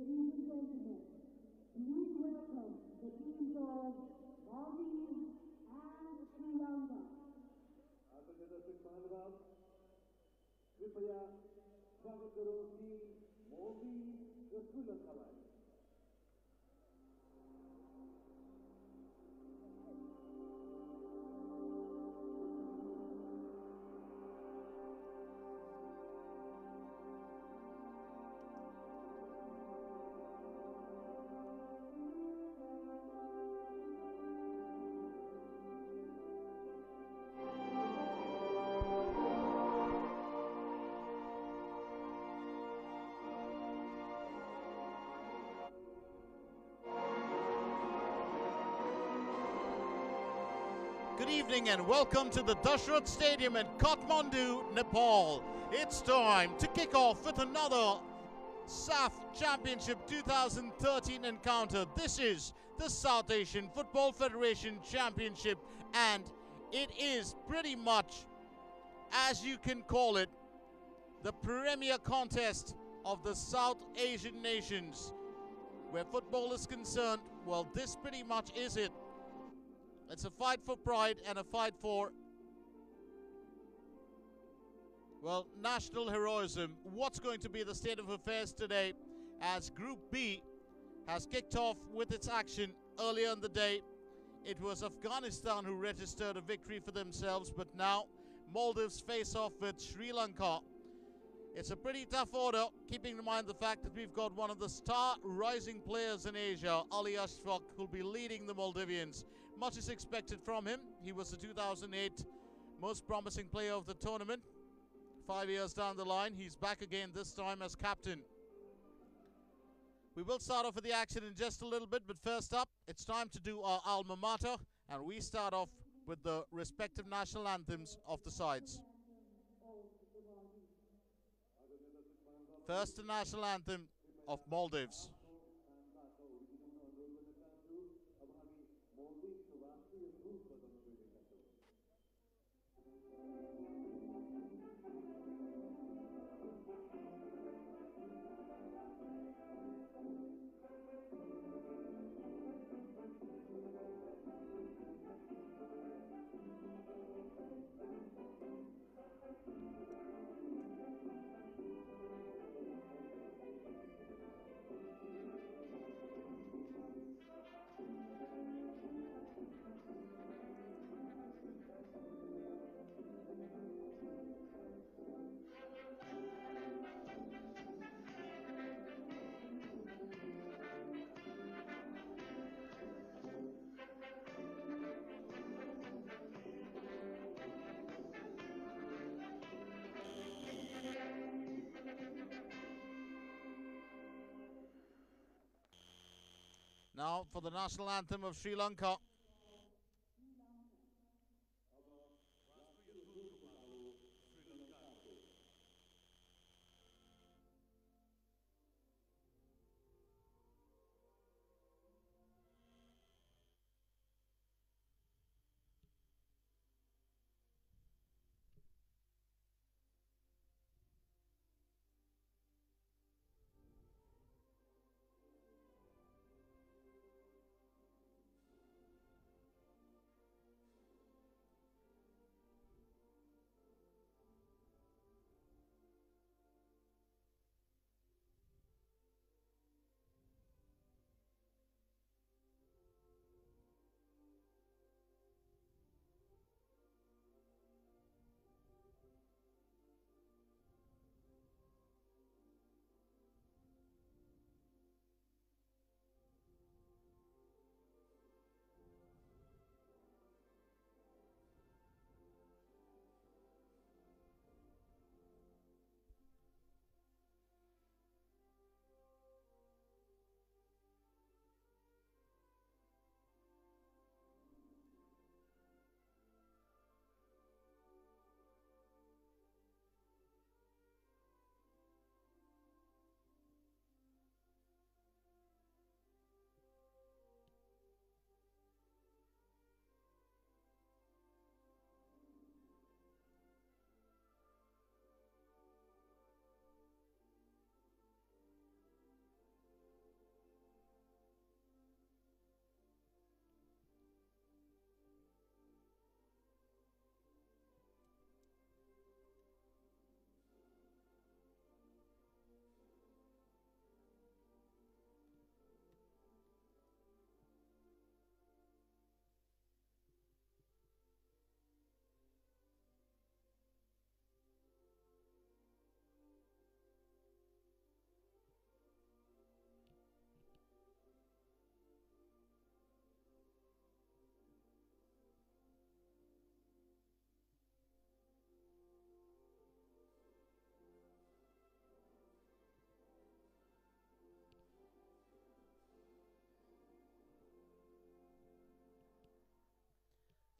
Ladies and gentlemen, please welcome the teams of Maldives and Sri Lanka. आदरणीय दर्शक महानुभाव, कृपया स्वागत करो टीम मालदीव र श्रीलङ्कालाई। Good evening and welcome to the Dashrath Stadium in Kathmandu, Nepal. It's time to kick off with another SAF Championship 2013 encounter. This is the South Asian Football Federation Championship, and it is pretty much, as you can call it, the premier contest of the South Asian nations. Where football is concerned, well, this pretty much is it. It's a fight for pride and a fight for, well, national heroism. What's going to be the state of affairs today as Group B has kicked off with its action earlier in the day? It was Afghanistan who registered a victory for themselves, but now Maldives face off with Sri Lanka. It's a pretty tough order, keeping in mind the fact that we've got one of the star rising players in Asia, Ali Ashfaq, who'll be leading the Maldivians. Much is expected from him. He was the 2008 most promising player of the tournament. 5 years down the line, he's back again, this time as captain. We will start off with the action in just a little bit, but first up, it's time to do our alma mater, and we start off with the respective national anthems of the sides. First, the national anthem of Maldives. Now for the national anthem of Sri Lanka.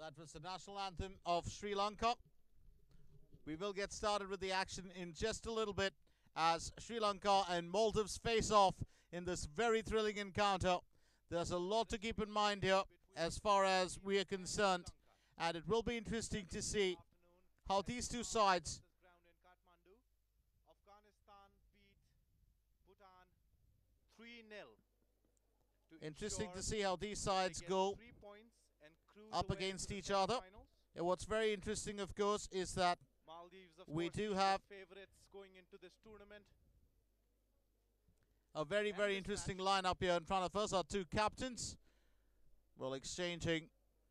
That was the national anthem of Sri Lanka. We will get started with the action in just a little bit as Sri Lanka and Maldives face off in this very thrilling encounter. There's a lot to keep in mind here as far as we are concerned, and it will be interesting to see how these two sides go up against each other. And what's very interesting, of course, is that we do have going into this tournament. a very, very interesting lineup here in front of us. Our two captains, well, exchanging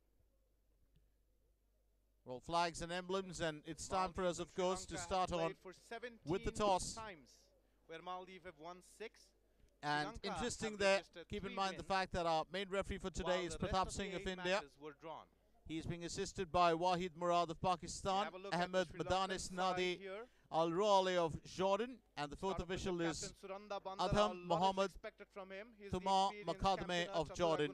flags and emblems, and it's time for us, of course, to start on with the toss. Where Maldives have won 6. And interesting there, keep in mind the fact that our main referee for today is Pratap Singh of India. He's being assisted by Wahid Murad of Pakistan, Ahmed Madanis Nadi Al Ruali of Jordan, and the fourth official is Adham Mohammed Thuma Makadme of Jordan.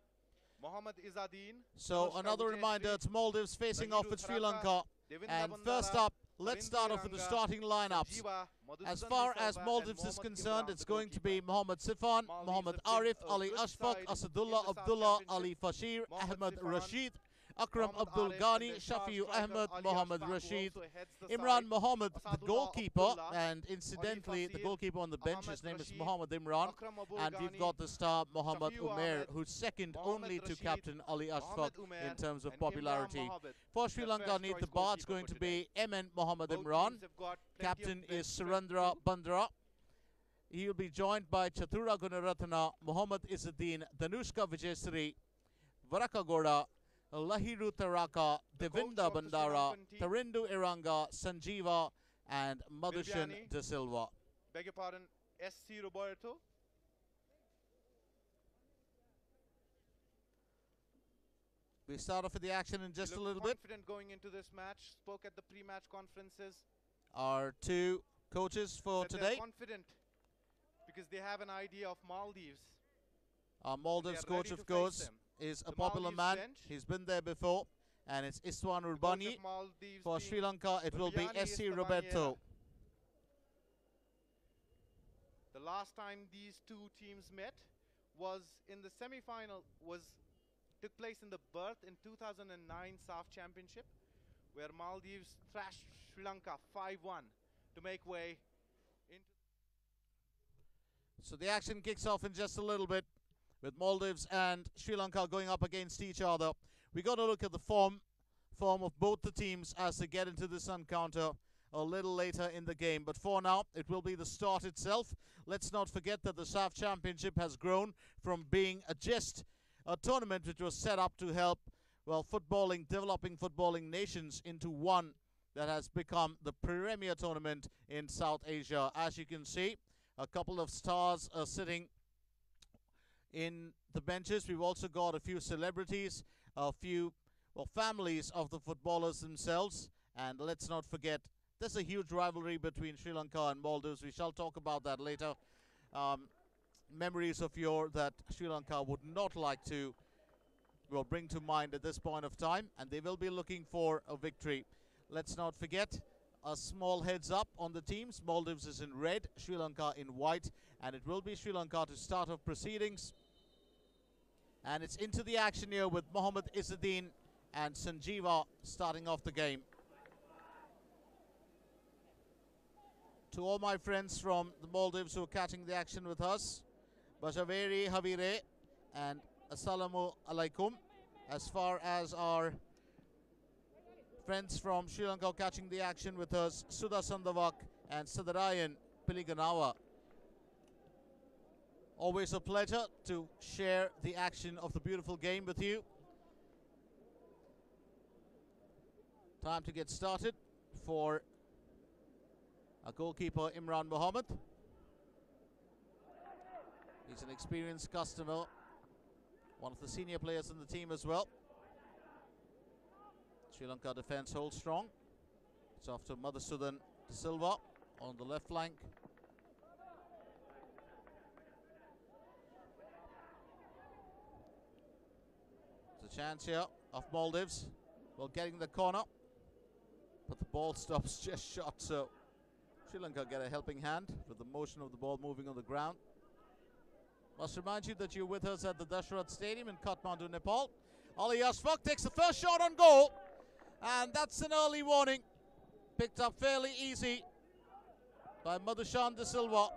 So another reminder, it's Maldives facing off with Sri Lanka. And first up, let's start off with the starting lineups. As far as Maldives is concerned, it's going to be Mohammad Sifan, Mohammad Arif, Ali Ashfaq, Asadullah Abdullah, Ali Fashir, Ahmed Rashid, Akram Abdul Ghani, Shafiu Ahmed, Mohammad Rashid, Imran Mohammed, the goalkeeper, and incidentally, the goalkeeper on the bench, his name is Mohammad Imran, and we've got the star Mohammad Umair, who's second only to Captain Ali Ashfaq in terms of popularity. For Sri Lanka, need the bar, it's going to be MN Mohammad Imran. Captain is Surendra Bandra. He will be joined by Chatura Gunaratana, Muhammad Izzuddin, Danushka Vijayasri, Varakagoda, Lahiru Taraka, Devinda Bandara, Tarindu Iranga, Sanjeeva, and Madhushan De Silva. Beg your pardon, SC Roberto. We start off with the action in just a little bit. Confident going into this match. Spoke at the pre-match conferences. Our two coaches for today. Confident because they have an idea of Maldives. Our Maldives coach, of course, is a popular man. He's been there before, and it's Istvan Urbani. For Sri Lanka, it will be SC Roberto. The last time these two teams met was in the semi-final, took place in the Berth in 2009 SAF Championship, where Maldives thrashed Sri Lanka 5-1 to make way into. So the action kicks off in just a little bit, with Maldives and Sri Lanka going up against each other. We got to look at the form of both the teams as they get into this encounter a little later in the game. But for now, it will be the start itself. Let's not forget that the SAF Championship has grown from being a tournament which was set up to help, developing footballing nations into one that has become the premier tournament in South Asia. As you can see, a couple of stars are sitting in the benches. We've also got a few celebrities, a few families of the footballers themselves, and let's not forget there's a huge rivalry between Sri Lanka and Maldives. We shall talk about that later. Memories of yore that Sri Lanka would not like to bring to mind at this point of time, and they will be looking for a victory. Let's not forget a small heads up on the teams. Maldives is in red, Sri Lanka in white, and it will be Sri Lanka to start off proceedings. And it's into the action here with Mohammad Izzuddin and Sanjeeva starting off the game. To all my friends from the Maldives who are catching the action with us, Bajaveri Havire and Assalamu Alaikum. As far as our friends from Sri Lanka catching the action with us, Sudha Sandavak and Sadarayan Piliganawa. Always a pleasure to share the action of the beautiful game with you. Time to get started for our goalkeeper Imran Mohammed. He's an experienced customer, one of the senior players in the team as well. Sri Lanka defense holds strong. It's off to Madhusudhan De Silva on the left flank. There's a chance here of Maldives. Well, getting the corner, but the ball stops just short, so Sri Lanka get a helping hand with the motion of the ball moving on the ground. Must remind you that you're with us at the Dashrath Stadium in Kathmandu, Nepal. Ali Ashfaq takes the first shot on goal, and that's an early warning. Picked up fairly easy by Madhushan De Silva.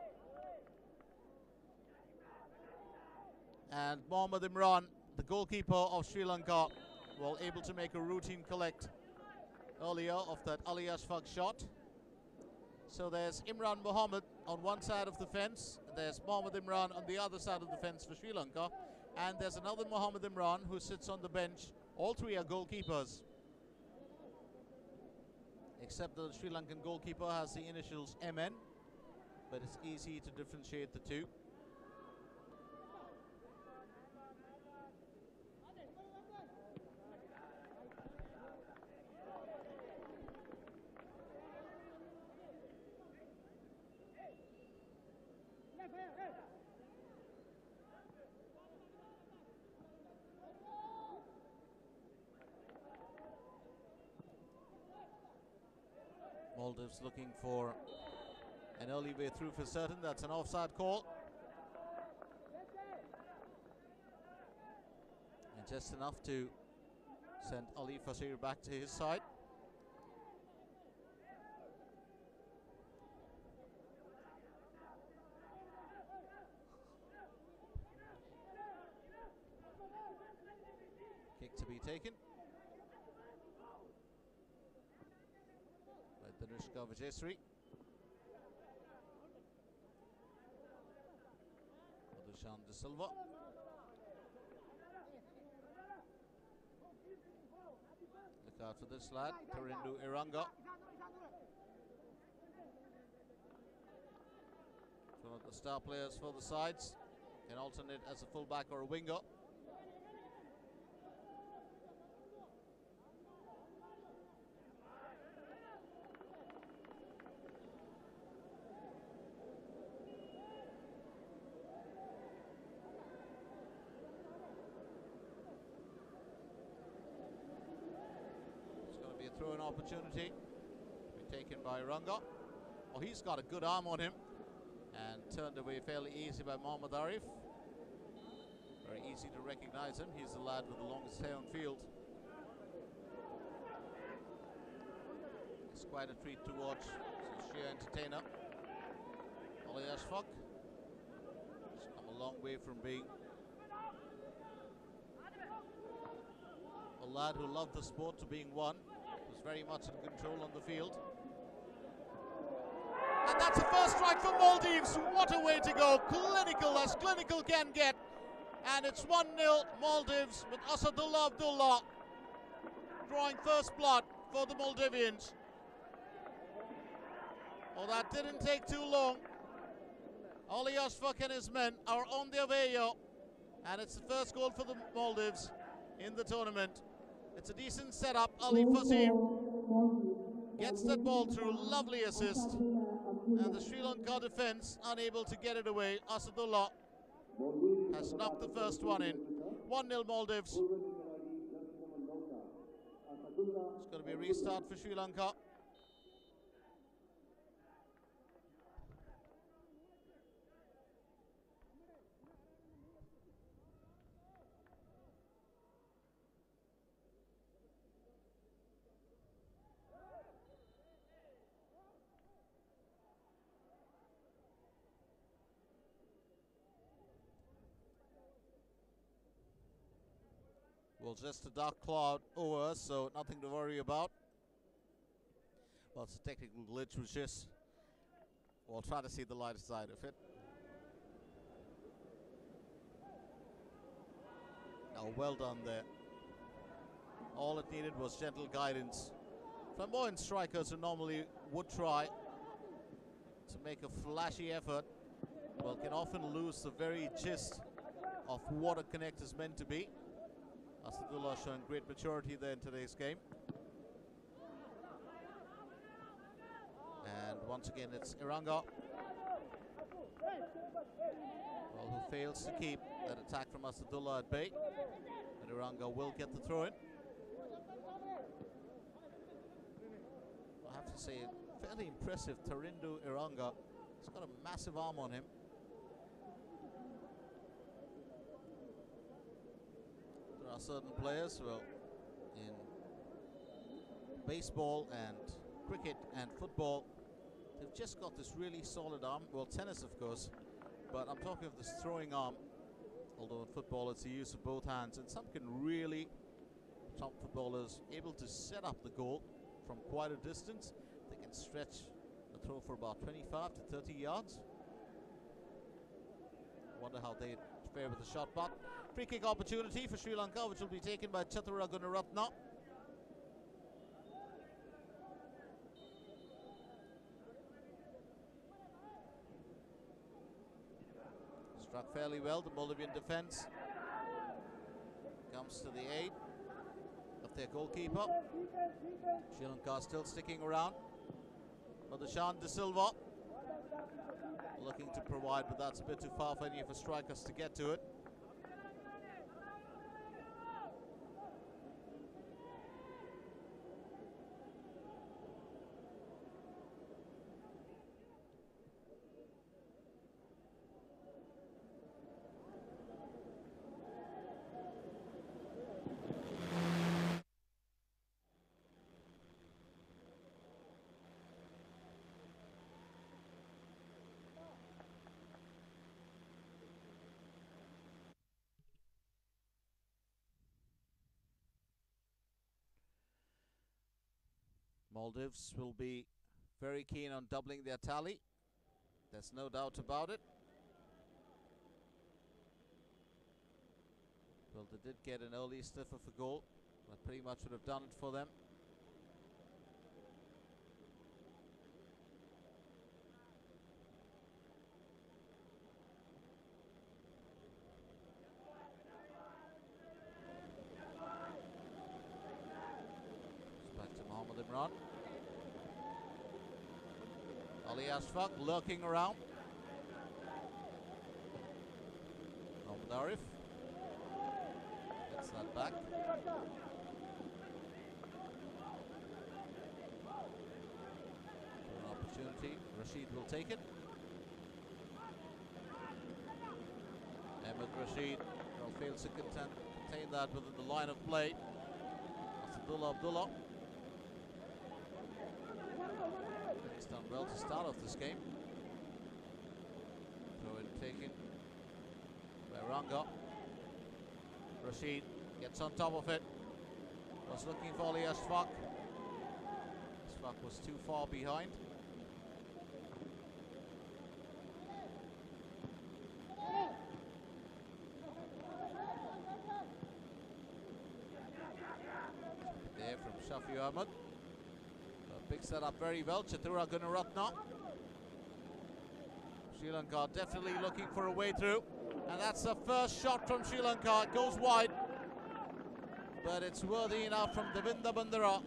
And Mohammad Imran, the goalkeeper of Sri Lanka, well, able to make a routine collect earlier of that Ali Ashfaq shot. So there's Imran Mohammed on one side of the fence, there's Mohammad Imran on the other side of the fence for Sri Lanka, and there's another Mohammad Imran who sits on the bench. All three are goalkeepers, except that the Sri Lankan goalkeeper has the initials MN, but it's easy to differentiate the two. Maldives looking for an early way through for certain. That's an offside call. And just enough to send Ali Fasir back to his side. Kick to be taken by Danushka Vijayasree. Madhushan De Silva. Look out for this lad, Tarindu Iranga. One of the star players for the sides. Can alternate as a fullback or a winger. Throw an opportunity to be taken by Ranga. Oh, he's got a good arm on him and turned away fairly easy by Mohammad Arif. Very easy to recognize him. He's the lad with the longest hair on field. It's quite a treat to watch. It's a sheer entertainer. Ali Ashfaq has come a long way from being a lad who loved the sport to being one. Very much in control on the field. And that's a first strike for Maldives. What a way to go. Clinical as clinical can get. And it's 1-0 Maldives with Asadullah Abdullah drawing first blood for the Maldivians. Oh, that didn't take too long. Ali Ashfaq and his men are on their way here. And it's the first goal for the Maldives in the tournament. It's a decent setup. Ali Fasir gets that ball through. Lovely assist. And the Sri Lanka defense unable to get it away. Asadullah has knocked the first one in. 1-0 Maldives. It's going to be a restart for Sri Lanka. Well, just a dark cloud over us, so nothing to worry about. Well, it's a technical glitch, which is, we'll try to see the lighter side of it. Oh, well done there. All it needed was gentle guidance. Flamboyant strikers who normally would try to make a flashy effort, well, can often lose the very gist of what a connect is meant to be. Asadullah showing great maturity there in today's game. And once again it's Iranga, well, who fails to keep that attack from Asadullah at bay. But Iranga will get the throw in. have to say, fairly impressive. Tarindo Iranga. He's got a massive arm on him. There are certain players, well, in baseball and cricket and football, they've just got this really solid arm. Well, tennis, of course, but I'm talking of this throwing arm. Although in football, it's the use of both hands, and some can really, top footballers, able to set up the goal from quite a distance. They can stretch the throw for about 25 to 30 yards. Wonder how they fare with the shot, but free kick opportunity for Sri Lanka, which will be taken by Chatura Gunaratna. Struck fairly well. The Maldivian defense comes to the aid of their goalkeeper. Sri Lanka still sticking around. Madhushan De Silva looking to provide, but that's a bit too far for any of the strikers to get to it. Maldives will be very keen on doubling their tally. There's no doubt about it. Well, they did get an early sniff of a goal, but pretty much would have done it for them. It's back to Mohammad Imran. Ali Ashfaq lurking around. Mohammad Arif gets that back. For an opportunity, Rashid will take it. Ahmed Rashid fails to contain that within the line of play. That's Abdullah. He's done well to start off this game. Throw in taken by Ranga. Rashid gets on top of it. Was looking for Ali Ashfaq. Ashfaq was too far behind. There from Shafi Ahmed. Picks that up very well. Chatura Gunaratna. Sri Lanka definitely looking for a way through. And that's the first shot from Sri Lanka. It goes wide. But it's worthy enough from Devinda Bandara.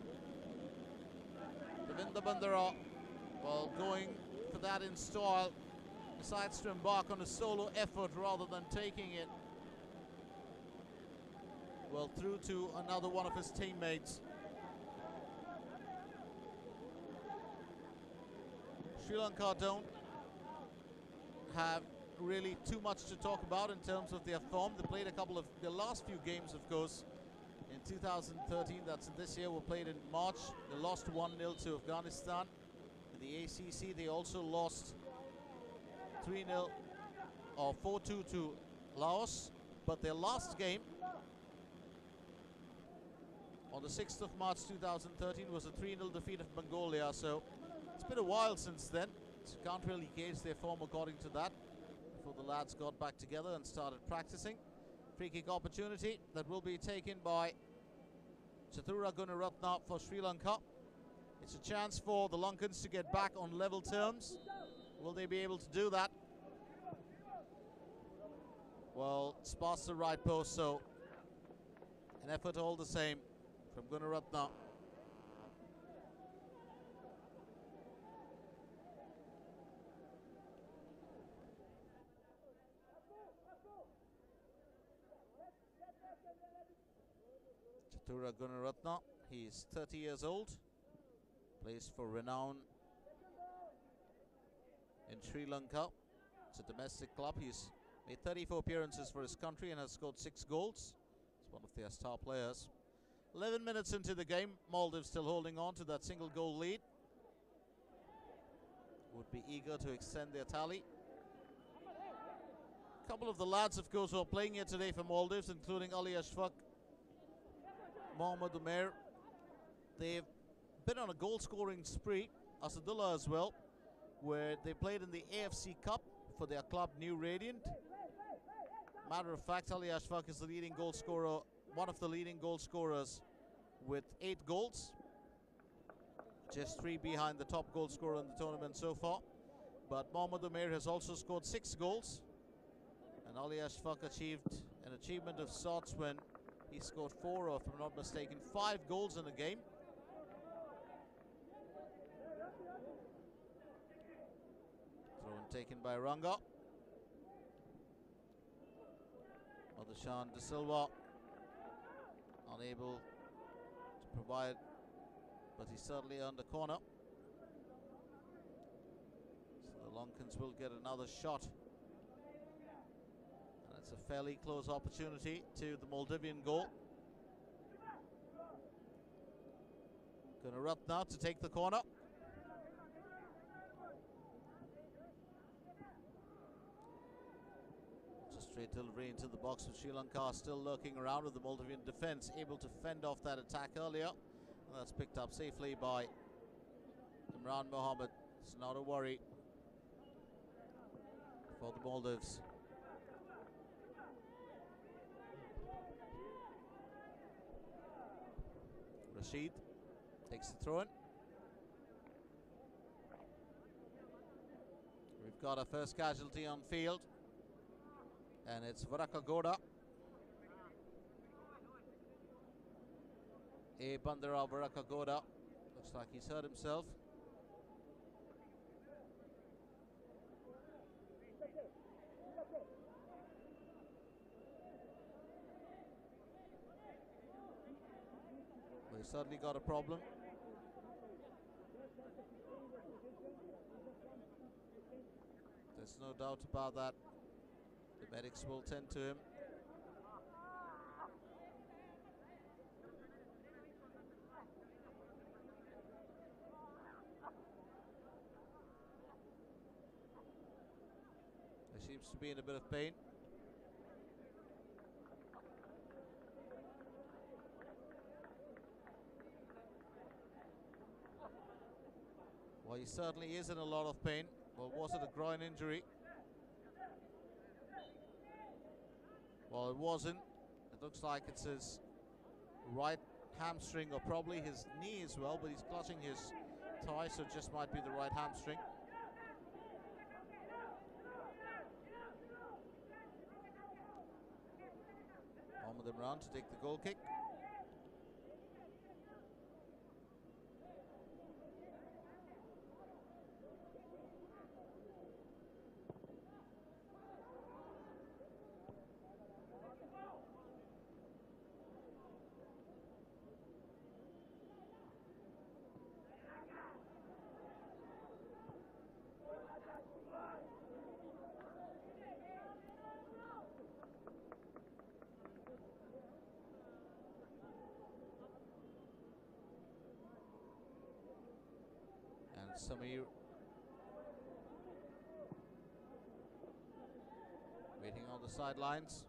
Devinda Bandara, well, going for that in style, decides to embark on a solo effort rather than taking it, well, through to another one of his teammates. Sri Lanka don't have really too much to talk about in terms of their form. They played a couple of their last few games, of course, in 2013. That's this year. Were played in March. They lost 1-0 to Afghanistan. In the ACC, they also lost 3-0 or 4-2 to Laos. But their last game on the 6th of March 2013 was a 3-0 defeat of Mongolia. So it's been a while since then, so can't really gauge their form according to that before the lads got back together and started practicing. Free kick opportunity that will be taken by Chatura Gunaratna for Sri Lanka. It's a chance for the Lankans to get back on level terms. Will they be able to do that? Well, it's past the right post, so an effort all the same from Gunaratna. Chatura Gunaratna, he's 30 years old. Plays for Renown in Sri Lanka. It's a domestic club. He's made 34 appearances for his country and has scored 6 goals. He's one of their star players. 11 minutes into the game, Maldives still holding on to that single goal lead. Would be eager to extend their tally. A couple of the lads, of course, who are playing here today for Maldives, including Ali Ashfaq, Mohammad Umair. They've been on a goal-scoring spree, Asadullah as well, where they played in the AFC Cup for their club New Radiant. Matter of fact, Ali Ashfaq is the leading goal scorer, one of the leading goal scorers with 8 goals. Just 3 behind the top goal scorer in the tournament so far. But Mohammad Umair has also scored 6 goals. And Ali Ashfaq achieved an achievement of sorts when he scored 4, or if I'm not mistaken, 5 goals in a game. Throw in taken by Ranga. Madhushan De Silva unable to provide, but he certainly earned a corner. So the Lankans will get another shot. And it's a fairly close opportunity to the Maldivian goal. Gunaratna to take the corner. Just straight delivery into the box with Sri Lanka still lurking around, with the Maldivian defence able to fend off that attack earlier. And that's picked up safely by Imran Mohammed. It's not a worry for the Maldives. Rashid takes the throw in. We've got a first casualty on field, and it's Varakagoda. Bandara Varakagoda. Looks like he's hurt himself. Well, he's certainly got a problem. There's no doubt about that. The medics will tend to him. He seems to be in a bit of pain. Well, he certainly is in a lot of pain. Well, was it a groin injury? Well, it wasn't. It looks like it's his right hamstring, or probably his knee as well, but he's clutching his thigh, so it just might be the right hamstring. Mohammad Imran to take the goal kick. Samir waiting on the sidelines.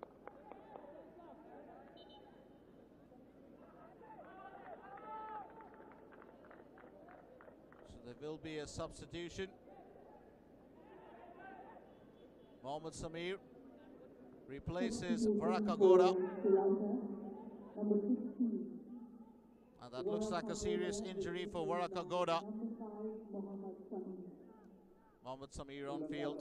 So there will be a substitution. Mohammad Samir replaces Varakagoda. And that looks like a serious injury for Varakagoda. Mohammad Samir on field.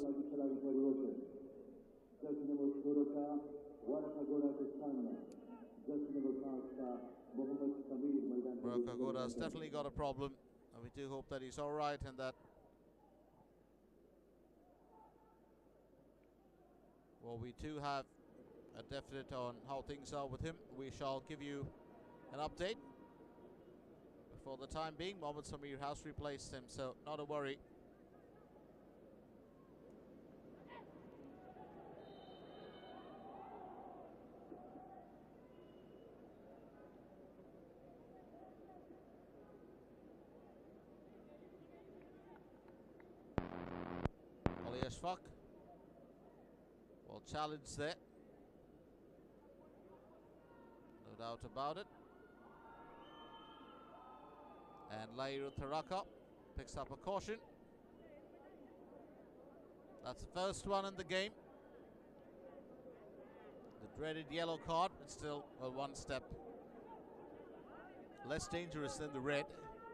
Varakagoda has definitely got a problem, and we do hope that he's all right and that, well, we do have a definite on how things are with him. We shall give you an update for the time being, Mohammad Samir has replaced him, so not a worry. Ali Ashfaq. Well, challenge there. No doubt about it. And Lairu Taraka picks up a caution. That's the first one in the game. The dreaded yellow card, but still, well, one step less dangerous than the red.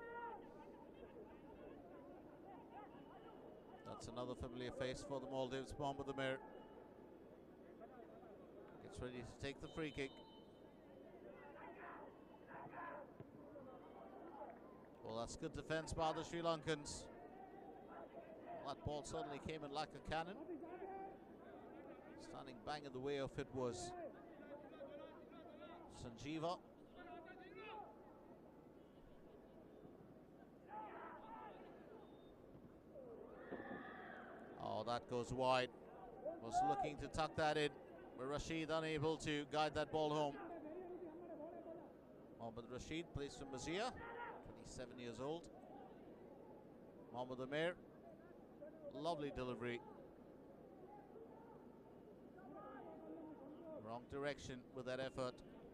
That's another familiar face for the Maldives. Mohammad Amir gets ready to take the free kick. Well, that's good defense by the Sri Lankans. That ball certainly came in like a cannon. Standing bang in the way of it was Sanjeeva. Oh, that goes wide. Was looking to tuck that in, but Rashid unable to guide that ball home. Mohammad Rashid plays for Mazia, 27 years old. Mohammad Amir, lovely delivery. Wrong direction with that effort.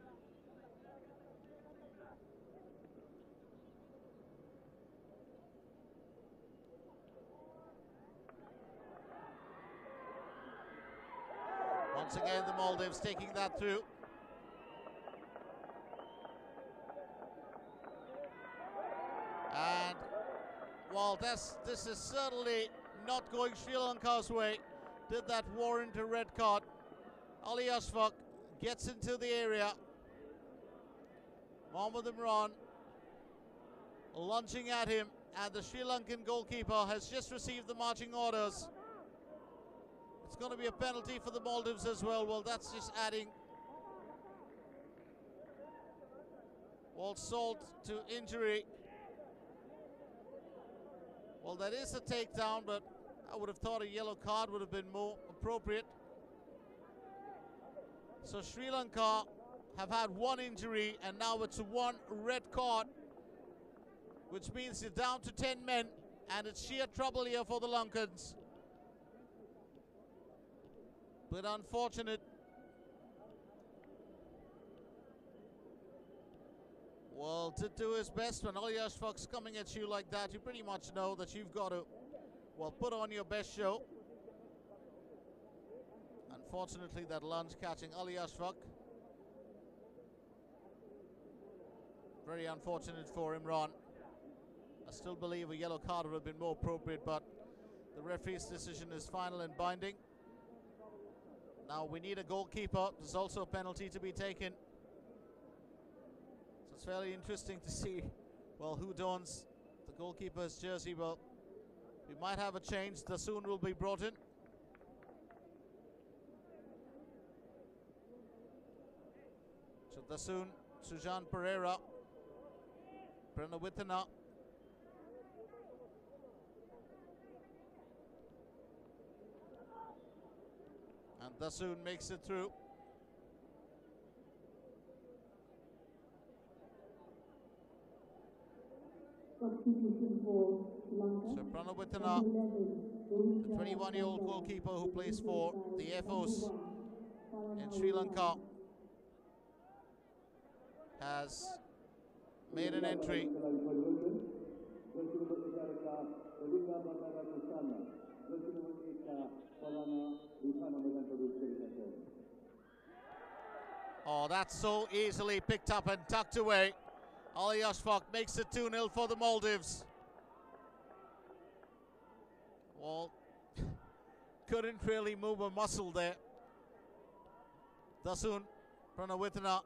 Once again, the Maldives taking that through. And while this is certainly not going Sri Lanka's way, did that warrant a red card? Ali Ashfaq gets into the area. Mohammad Imran lunging at him, and the Sri Lankan goalkeeper has just received the marching orders. It's going to be a penalty for the Maldives as well. Well, that's just adding salt to injury. Well, that is a takedown, but I would have thought a yellow card would have been more appropriate. So Sri Lanka have had one injury, and now it's one red card, which means they're down to 10 men, and it's sheer trouble here for the Lankans. But unfortunate. Well, to do his best when Ali Ashfaq's coming at you like that, you pretty much know that you've got to, well, put on your best show. Unfortunately, that lunge catching Ali Ashfaq. Very unfortunate for Imran. I still believe a yellow card would have been more appropriate, but the referee's decision is final and binding. Now we need a goalkeeper. There's also a penalty to be taken. So it's fairly interesting to see, well, who dons the goalkeeper's jersey. Well, we might have a change. Dasoon will be brought in. So Dasoon, Sujan Pereira, Pranawithana. And Dasoon makes it through. So Pranawithana, the 21-year-old goalkeeper who plays for the FOs in Sri Lanka, has made an entry. Oh, that's so easily picked up and tucked away. Ali Ashfaq makes it 2-0 for the Maldives. Well, couldn't really move a muscle there. Dasoon Pranawithana.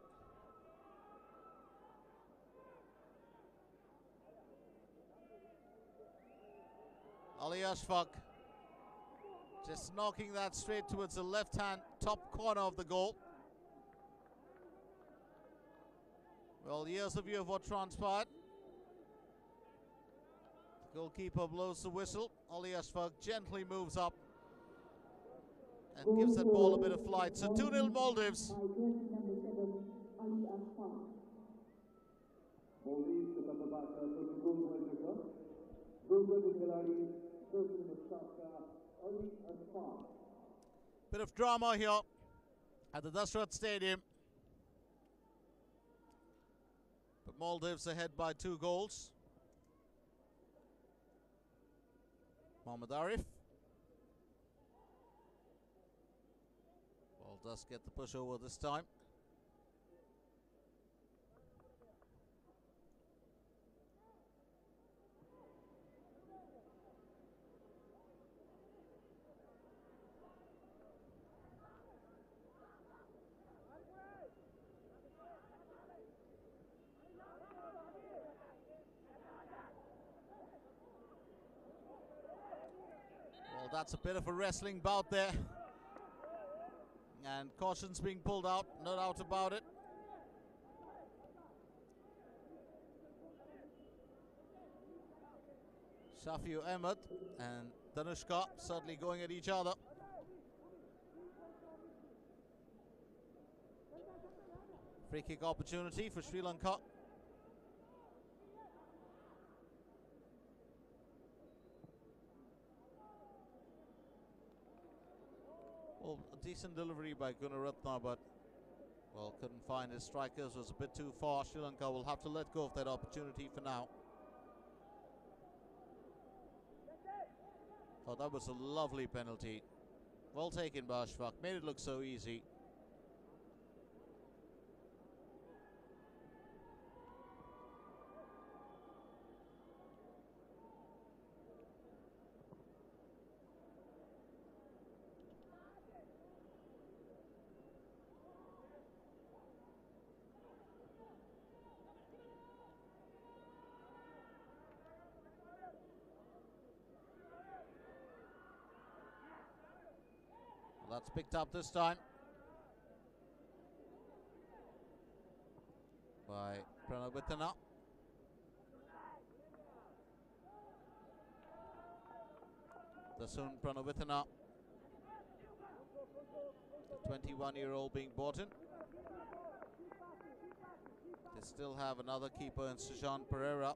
Ali Ashfaq just knocking that straight towards the left-hand top corner of the goal. Well, years of view of what transpired. Goalkeeper blows the whistle. Ali Ashfaq gently moves up and gives that ball a bit of flight. So 2-0 Maldives. By jersey number 7, Ali Ashfaq. Maldives तटबबाट दोस्रो गोल भएको छ गोल गर्ने खेलाडी Jersey number 7 का Ali Ashfaq Bit of drama here at the Dasrat Stadium. But Maldives ahead by 2 goals. Mohamed Arif. Ball does get the push over this time. Well, that's a bit of a wrestling bout there. And caution's being pulled out, no doubt about it. Shafiu Ahmed and Danushka certainly going at each other. Free kick opportunity for Sri Lanka. Well, a decent delivery by Gunaratna, but, well, couldn't find his strikers, was a bit too far. Sri Lanka will have to let go of that opportunity for now. Oh, that was a lovely penalty. Well taken by Ashfaq, made it look so easy. That's picked up this time by Pranavitana. Dasun Pranavitana, the 21-year-old being bought in. They still have another keeper in Sujan Pereira.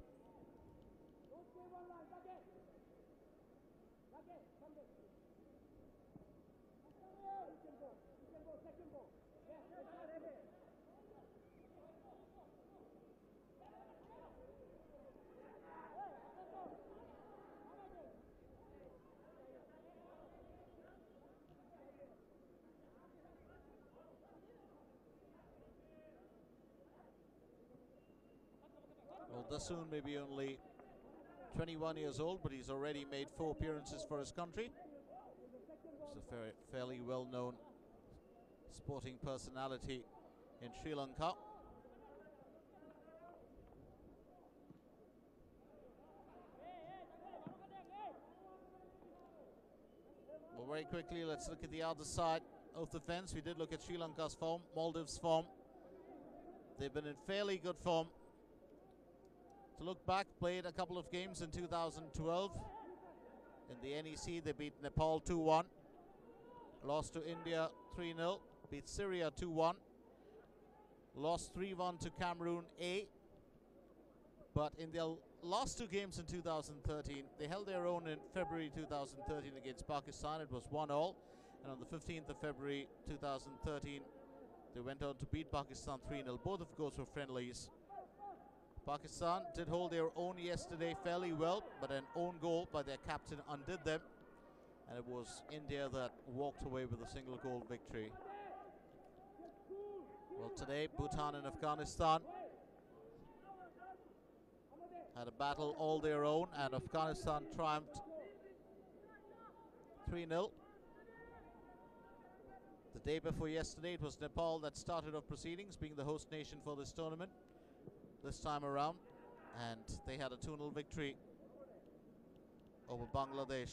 Well, Dasun may be only 21 years old, but he's already made 4 appearances for his country. He's a fairly well-known sporting personality in Sri Lanka. Well, very quickly, let's look at the other side of the fence. We did look at Sri Lanka's form, Maldives' form. They've been in fairly good form. To look back, played a couple of games in 2012. In the NEC, they beat Nepal 2-1. Lost to India 3-0. Beat Syria 2-1. Lost 3-1 to Cameroon A. But in their last 2 games in 2013, they held their own in February 2013 against Pakistan. It was 1-1. And on the 15th of February 2013, they went on to beat Pakistan 3-0. Both, of course, were friendlies. Pakistan did hold their own yesterday fairly well, but an own goal by their captain undid them. And it was India that walked away with a single goal victory. Well, today, Bhutan and Afghanistan had a battle all their own, and Afghanistan triumphed 3-0. The day before yesterday, it was Nepal that started off proceedings, being the host nation for this tournament this time around, and they had a 2-0 victory over Bangladesh.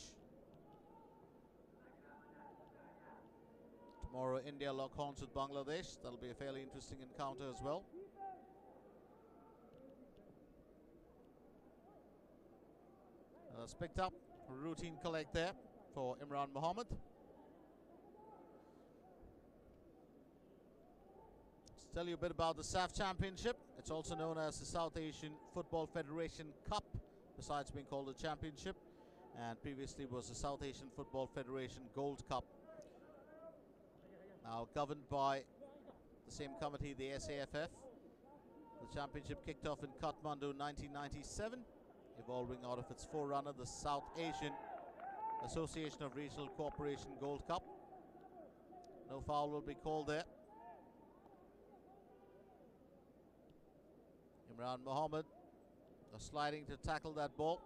Tomorrow, India lock horns with Bangladesh. That'll be a fairly interesting encounter as well. Runners picked up. Routine collect there for Imran Mohammed. Let's tell you a bit about the SAF Championship. It's also known as the South Asian Football Federation Cup, besides being called a championship, and previously was the South Asian Football Federation Gold Cup. Now governed by the same committee, the SAFF. The championship kicked off in Kathmandu in 1997, evolving out of its forerunner, the South Asian Association of Regional Cooperation Gold Cup. No foul will be called there. Imran Mohammed sliding to tackle that ball.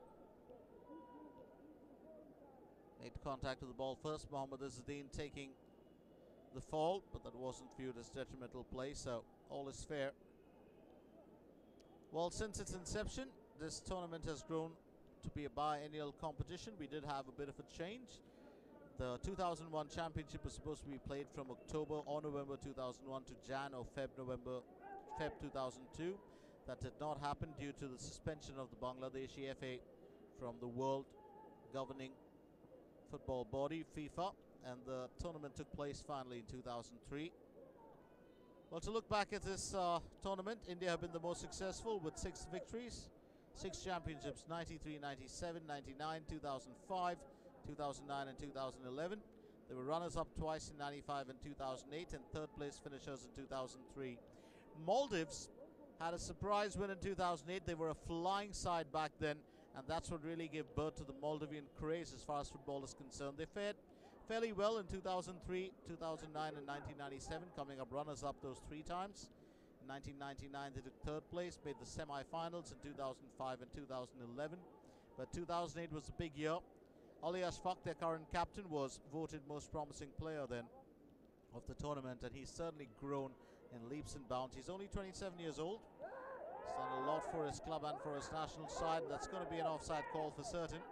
Made contact with the ball first. Mohammed Izzuddin taking the fall, but that wasn't viewed as detrimental play, so all is fair. Well, since its inception, this tournament has grown to be a biennial competition. We did have a bit of a change. The 2001 championship was supposed to be played from October or November 2001 to Jan or Feb 2002. That did not happen due to the suspension of the Bangladeshi FA from the world governing football body, FIFA, and the tournament took place finally in 2003. Well, to look back at this tournament, India have been the most successful with 6 victories, 6 championships: 93, 97, 99, 2005, 2009 and 2011. They were runners-up twice in 95 and 2008, and third-place finishers in 2003. Maldives had a surprise win in 2008. They were a flying side back then, and that's what really gave birth to the Maldivian craze as far as football is concerned. They fared fairly well in 2003, 2009 and 1997, coming up runners-up those 3 times. In 1999 they took 3rd place, made the semi-finals in 2005 and 2011. But 2008 was a big year. Ali Ashfaq, their current captain, was voted most promising player then of the tournament, and he's certainly grown in leaps and bounds. He's only 27 years old. He's done a lot for his club and for his national side. That's going to be an offside call for certain.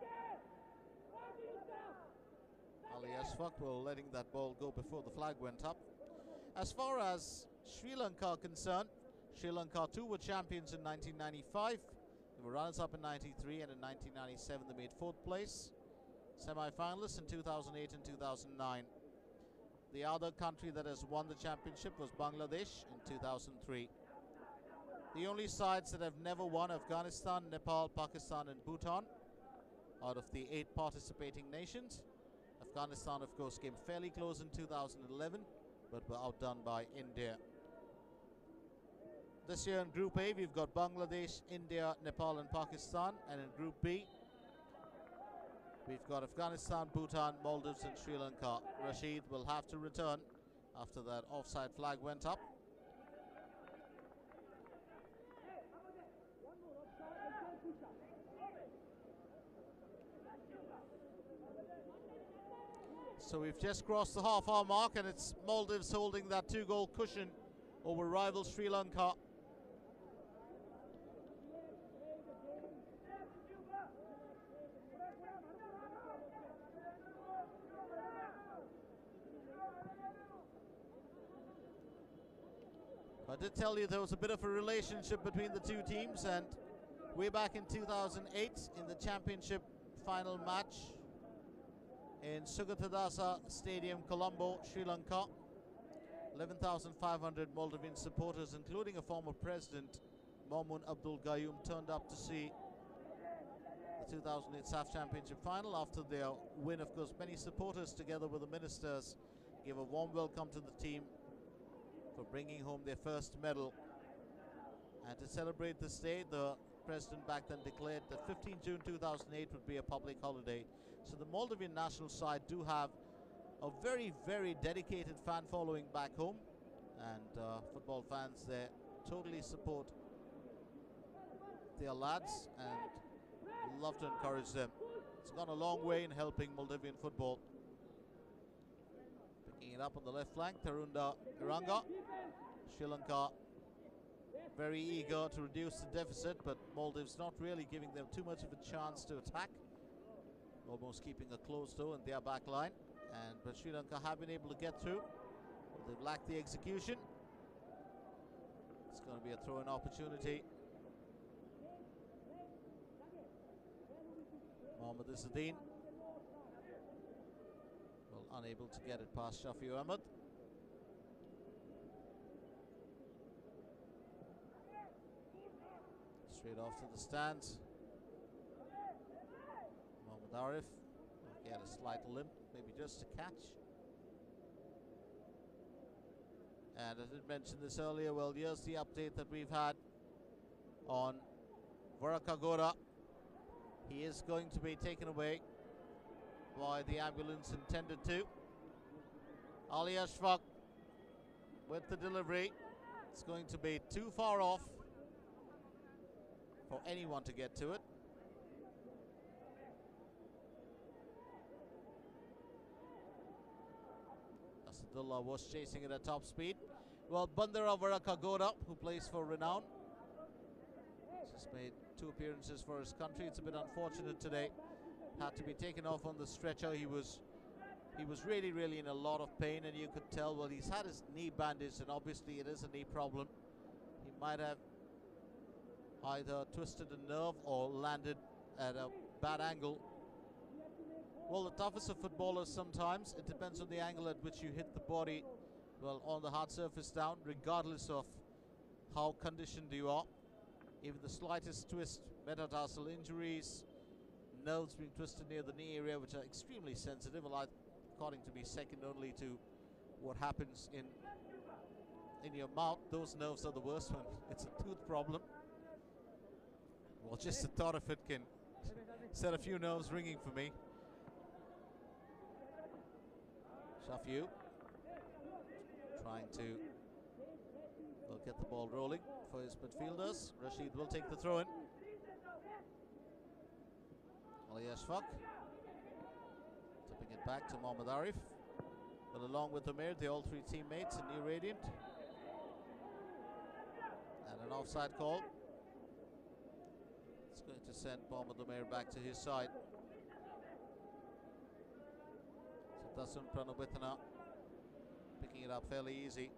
Ali Ashfaq were letting that ball go before the flag went up. As far as Sri Lanka are concerned, Sri Lanka too were champions in 1995. They were runners-up in 93, and in 1997 they made 4th place. Semi-finalists in 2008 and 2009. The other country that has won the championship was Bangladesh in 2003. The only sides that have never won: Afghanistan, Nepal, Pakistan and Bhutan, out of the 8 participating nations. Afghanistan, of course, came fairly close in 2011, but were outdone by India. This year in Group A, we've got Bangladesh, India, Nepal and Pakistan, and in Group B, we've got Afghanistan, Bhutan, Maldives and Sri Lanka. Rashid will have to return after that offside flag went up. So we've just crossed the half-hour mark, and it's Maldives holding that 2-goal cushion over rival Sri Lanka. I did tell you there was a bit of a relationship between the 2 teams, and way back in 2008 in the championship final match in Sugathadasa Stadium, Colombo, Sri Lanka, 11,500 Maldivian supporters, including a former president, Maumoon Abdul Gayoom, turned up to see the 2008 SAF Championship final. After their win, of course, many supporters, together with the ministers, gave a warm welcome to the team for bringing home their first medal. And to celebrate this day, the president back then declared that 15 June 2008 would be a public holiday. So the Maldivian national side do have a very, very dedicated fan following back home, and football fans there totally support their lads and love to encourage them. It's gone a long way in helping Maldivian football. Picking it up on the left flank, Tarunda Iranga. Sri Lanka very eager to reduce the deficit, but Maldives not really giving them too much of a chance to attack. Almost keeping a closed door in their back line. But Sri Lanka have been able to get through. They've lacked the execution. It's going to be a throw-in opportunity. Mohammad Izzuddin. Well, unable to get it past Shafi Ahmed. Straight off to the stands. Mohammad Arif. He had a slight limp, maybe just a catch. And I did mention this earlier. Well, here's the update that we've had on Varakagora. He is going to be taken away by the ambulance intended to. Ali Ashfaq with the delivery. It's going to be too far off for anyone to get to it. Asadullah was chasing it at top speed. Well, Bandara Varakagora, who plays for Renown, just made 2 appearances for his country. It's a bit unfortunate today. Had to be taken off on the stretcher. He was really in a lot of pain, and you could tell. Well, he's had his knee bandaged, and obviously it is a knee problem. He might have either twisted a nerve or landed at a bad angle. Well, the toughest of footballers sometimes, it depends on the angle at which you hit the body, well, on the hard surface down, regardless of how conditioned you are. Even the slightest twist, metatarsal injuries, nerves being twisted near the knee area, which are extremely sensitive, according to me, second only to what happens in your mouth. Those nerves are the worst one. It's a tooth problem. Well, just the thought of it can set a few nerves ringing for me. Shafiu trying to get the ball rolling for his midfielders. Rashid will take the throw in. Ali Ashfaq tipping it back to Mohammad Arif. But along with Umair, the all 3 teammates in New Radiant. And an offside call. It's going to send Mohammad Umair back to his side. So Dasun Pranobithana picking it up fairly easy.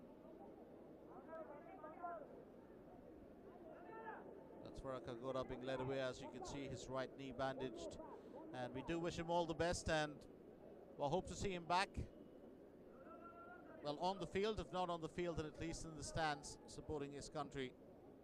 That's Varakagora being led away. As you can see, his right knee bandaged. And we do wish him all the best, and we'll hope to see him back. Well, on the field, if not on the field, then at least in the stands, supporting his country.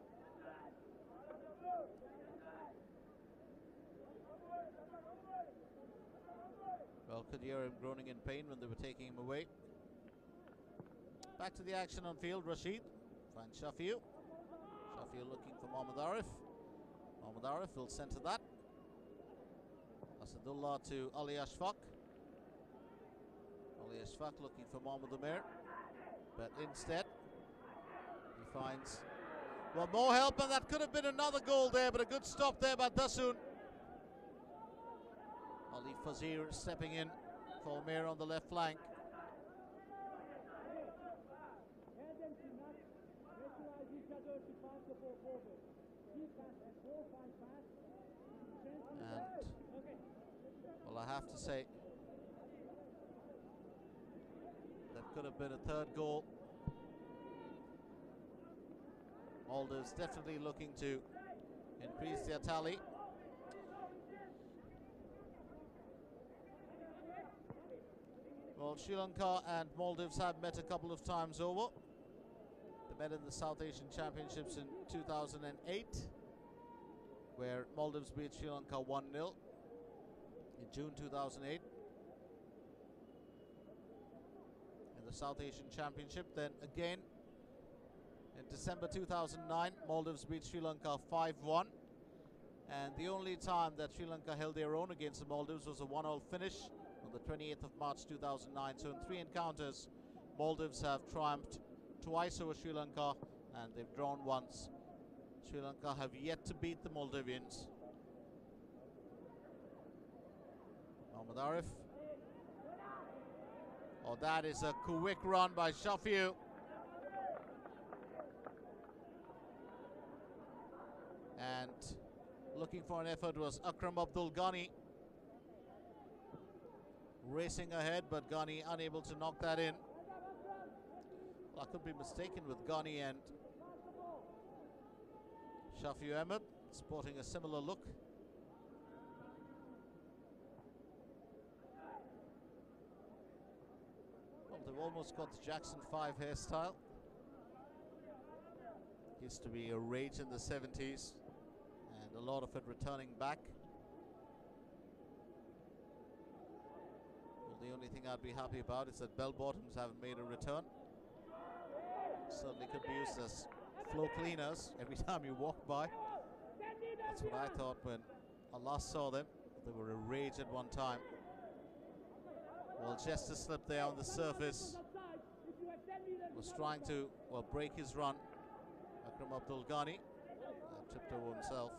Well, could hear him groaning in pain when they were taking him away. Back to the action on field. Rashid finds Shafiu. Shafiu looking for Mohammad Arif. Mohammad Arif will centre that. Asadullah to Ali Ashfaq. Ali Ashfaq looking for Mohammad Umair, but instead he finds, well, more help, and that could have been another goal there, but a good stop there by Dasun. Ali Fazir stepping in for Umair on the left flank. And, well, I have to say, that could have been a 3rd goal. Maldives definitely looking to increase their tally. Well, Sri Lanka and Maldives have met a couple of times over. They met in the South Asian Championships in 2008, where Maldives beat Sri Lanka 1-0 in June 2008. In the South Asian Championship, then again in December 2009, Maldives beat Sri Lanka 5-1. And the only time that Sri Lanka held their own against the Maldives was a 1-1 finish on the 28th of March 2009. So in 3 encounters, Maldives have triumphed twice over Sri Lanka, and they've drawn once. Sri Lanka have yet to beat the Maldivians. Mohammad Arif. Oh, that is a quick run by Shafiu. And looking for an effort was Akram Abdul Ghani. Racing ahead, but Ghani unable to knock that in. Well, I could be mistaken with Ghani and Shafiu Ahmed, sporting a similar look. They've almost got the Jackson 5 hairstyle. Used to be a rage in the 70s, and a lot of it returning back. Well, the only thing I'd be happy about is that bell bottoms haven't made a return. Certainly could be used as floor cleaners every time you walk by. That's what I thought when I last saw them. They were a rage at one time. Well, Chester slipped there on the surface. Was trying to, well, break his run. Akram Abdul Ghani tripped over himself.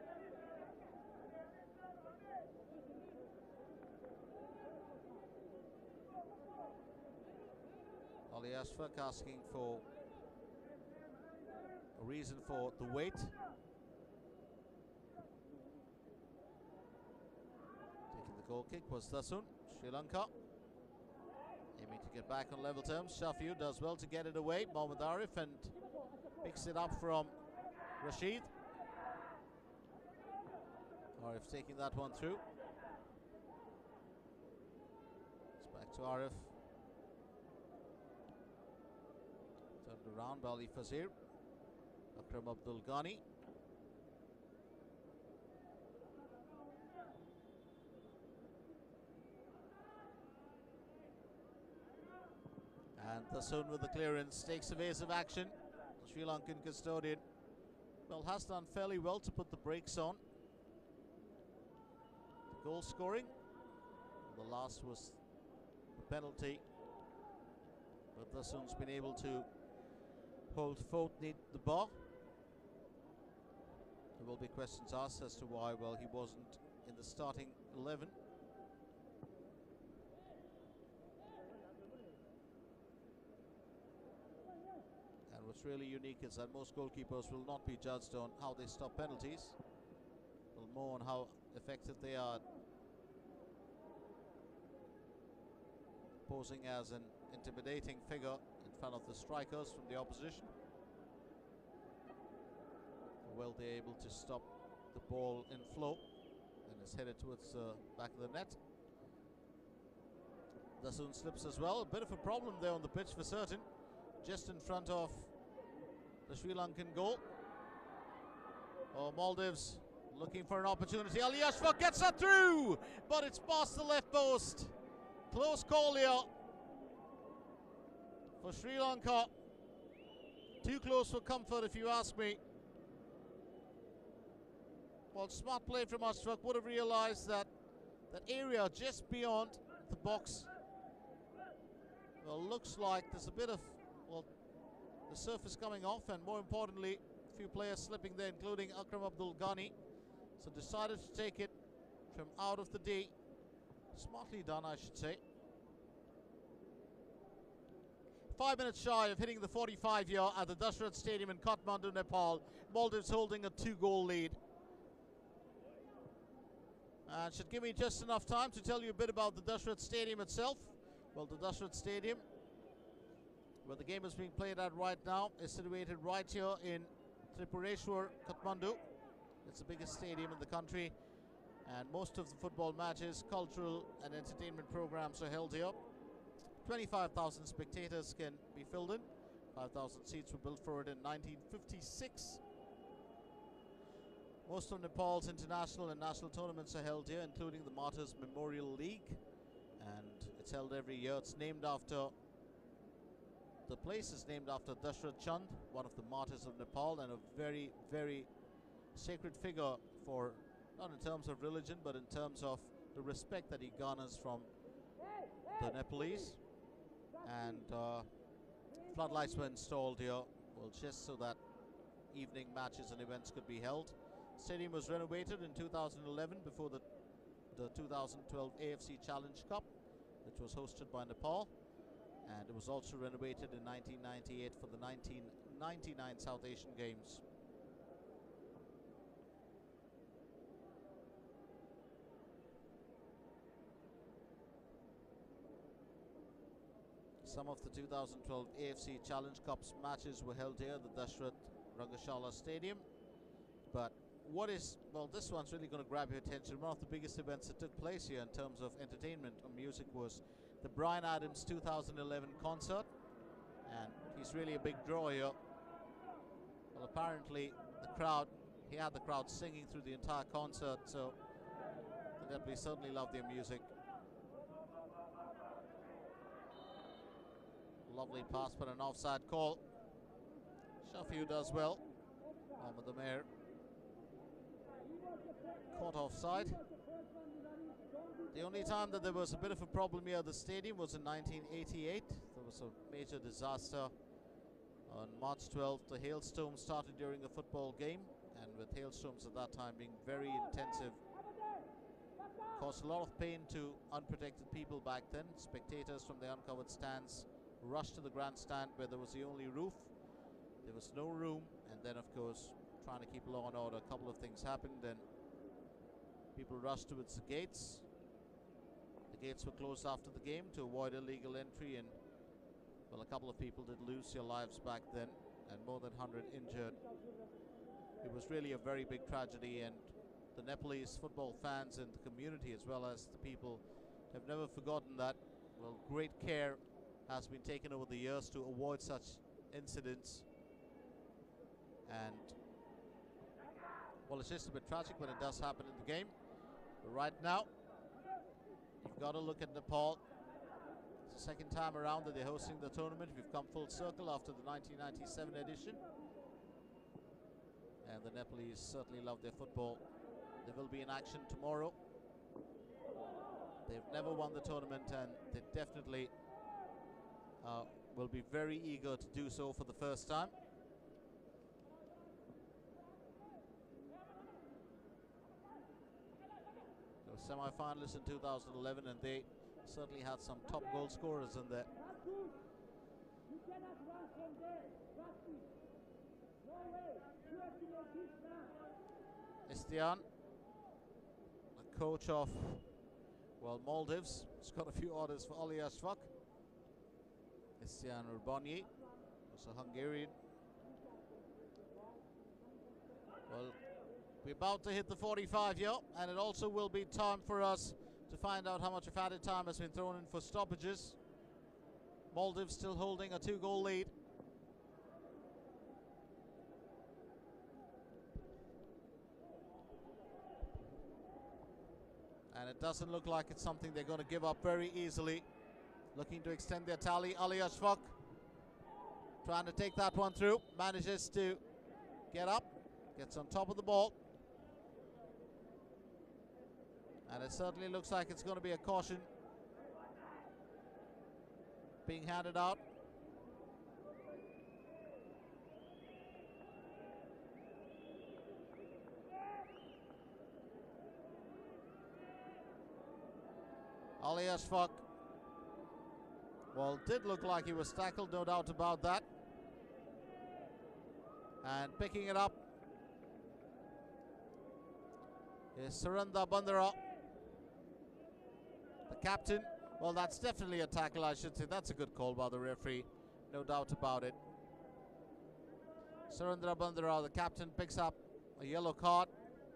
Ali Ashfaq asking for a reason for the wait. Taking the goal kick was Dasun, Sri Lanka. Aiming to get back on level terms. Shafiu does well to get it away. Mohammad Arif and picks it up from Rashid. Arif taking that one through. It's back to Arif. Turned around by Ali Fazir. Akram Abdul Ghani. And Dasun with the clearance takes evasive action. The Sri Lankan custodian, well, has done fairly well to put the brakes on. The goal scoring. The last was the penalty. But Dasun's been able to hold forth the bar. There will be questions asked as to why, well, he wasn't in the starting 11. And what's really unique is that most goalkeepers will not be judged on how they stop penalties, but more on how effective they are posing as an intimidating figure in front of the strikers from the opposition. Well, they're able to stop the ball in flow, and it's headed towards the back of the net. Dasun slips as well. A bit of a problem there on the pitch for certain, just in front of the Sri Lankan goal. Oh, Maldives looking for an opportunity. Ali Ashfaq gets that through, but it's past the left post. Close call here for Sri Lanka. Too close for comfort, if you ask me. Well, smart play from Ashfaq. Would have realized that that area just beyond the box, well, looks like there's a bit of, well, the surface coming off, and more importantly, a few players slipping there, including Akram Abdul Ghani. So decided to take it from out of the D. Smartly done, I should say. 5 minutes shy of hitting the 45 here at the Dashrath Stadium in Kathmandu, Nepal. Maldives holding a 2-goal lead. And should give me just enough time to tell you a bit about the Dashrath Stadium itself. Well, the Dashrath Stadium, where the game is being played at right now, is situated right here in Tripureshwar, Kathmandu. It's the biggest stadium in the country, and most of the football matches, cultural and entertainment programs are held here. 25,000 spectators can be filled in. 5,000 seats were built for it in 1956. Most of Nepal's international and national tournaments are held here, including the Martyrs Memorial League, and it's held every year. It's named after, the place is named after Dashrath Chand, one of the martyrs of Nepal, and a very, very sacred figure for, not in terms of religion, but in terms of the respect that he garners from the Nepalese. And floodlights were installed here, well, just so that evening matches and events could be held. Stadium was renovated in 2011 before the 2012 AFC Challenge Cup, which was hosted by Nepal, and it was also renovated in 1998 for the 1999 South Asian Games. Some of the 2012 AFC Challenge Cups matches were held here at the Dashrath Rangashala Stadium. But what is, well, this one's really going to grab your attention. One of the biggest events that took place here in terms of entertainment and music was the Bryan Adams 2011 concert, and he's really a big draw here. Well, apparently he had the crowd singing through the entire concert, so the Nepalese certainly love their music. Lovely pass, but an offside call. Shafiu does well. Mohammad Amir caught offside. The only time that there was a bit of a problem here at the stadium was in 1988. There was a major disaster on March 12th. The hailstorm started during a football game, and with hailstorms at that time being very intensive, caused a lot of pain to unprotected people back then. Spectators from the uncovered stands rushed to the grandstand where there was the only roof. There was no room, and then of course, trying to keep law and order, a couple of things happened, and people rushed towards the gates. The gates were closed after the game to avoid illegal entry, and well, a couple of people did lose their lives back then, and more than 100 injured. It was really a very big tragedy, and the Nepalese football fans and the community, as well as the people, have never forgotten that. Well, great care has been taken over the years to avoid such incidents, and well, it's just a bit tragic when it does happen in the game. But right now, you've got to look at Nepal. It's the second time around that they're hosting the tournament. We've come full circle after the 1997 edition, and the Nepalese certainly love their football. They will be in action tomorrow. They've never won the tournament, and they definitely will be very eager to do so for the first time. They were semi-finalists in 2011, and they certainly had some top goal scorers in there. Istian, the coach of, well, Maldives, has got a few orders for Ali Ashfaq. Istian Urbani, also Hungarian. Well, we're about to hit the 45 here, and it also will be time for us to find out how much of added time has been thrown in for stoppages. Maldives still holding a 2-goal lead. And it doesn't look like it's something they're going to give up very easily. Looking to extend their tally. Ali Ashfaq trying to take that one through. Manages to get up. Gets on top of the ball. And it certainly looks like it's going to be a caution being handed out. Ali Ashfaq, well, did look like he was tackled, no doubt about that. And picking it up is Surinder Bandara, the captain. Well, that's definitely a tackle, I should say. That's a good call by the referee, no doubt about it. Surinder Bandara, the captain, picks up a yellow card.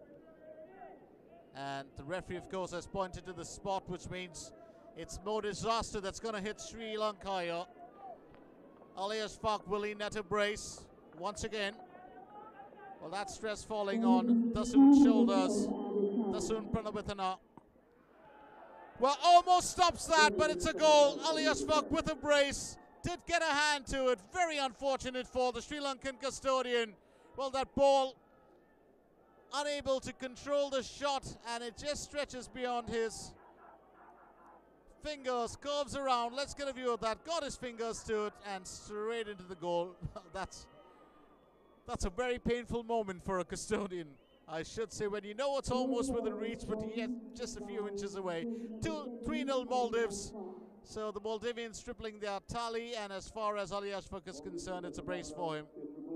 And the referee, of course, has pointed to the spot, which means it's more disaster that's going to hit Sri Lanka here. Ali Ashfaq will he net a brace once again. Well, that stress falling on Dasun's shoulders. Dasun Pranabithana. Well, almost stops that, but it's a goal. Ali Ashfaq with a brace. Did get a hand to it. Very unfortunate for the Sri Lankan custodian. Well, that ball unable to control the shot, and it just stretches beyond his fingers, curves around. Let's get a view of that. Got his fingers to it and straight into the goal. That's a very painful moment for a custodian, I should say, when you know it's almost within reach, but yet just a few inches away. 3-0 Maldives. So the Maldivians tripling their tally, and as far as Ali Ashfaq is concerned, it's a brace for him.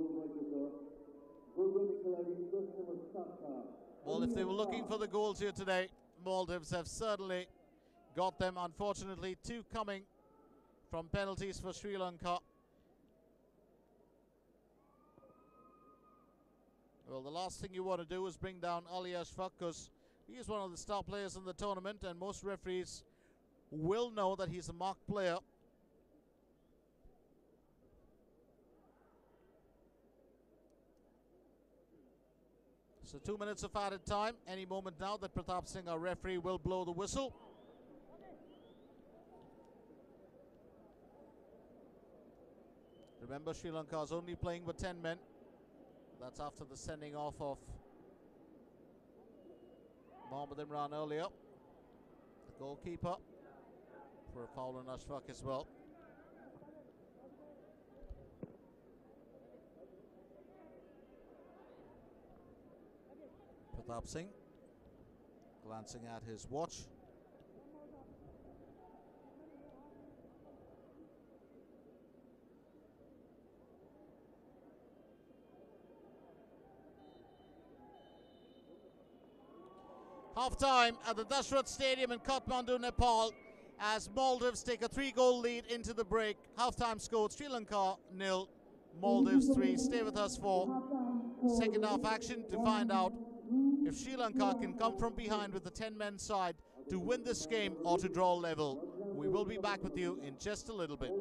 Well, if they were looking for the goals here today, Maldives have certainly got them. Unfortunately, 2 coming from penalties for Sri Lanka. Well, the last thing you want to do is bring down Ali Ashfaq, because he is one of the star players in the tournament, and most referees will know that he's a marked player. So 2 minutes of added time. Any moment now that Pratap Singh, our referee, will blow the whistle. Remember, Sri Lanka is only playing with 10 men. That's after the sending off of Mohammad Imran earlier. The goalkeeper for a foul on Ashfaq as well. Pratap Singh glancing at his watch. Half-time at the Dashrath Stadium in Kathmandu, Nepal, as Maldives take a 3-goal lead into the break. Half-time score, Sri Lanka 0, Maldives 3. Stay with us for second half action to find out if Sri Lanka can come from behind with the 10-men side to win this game or to draw level. We will be back with you in just a little bit.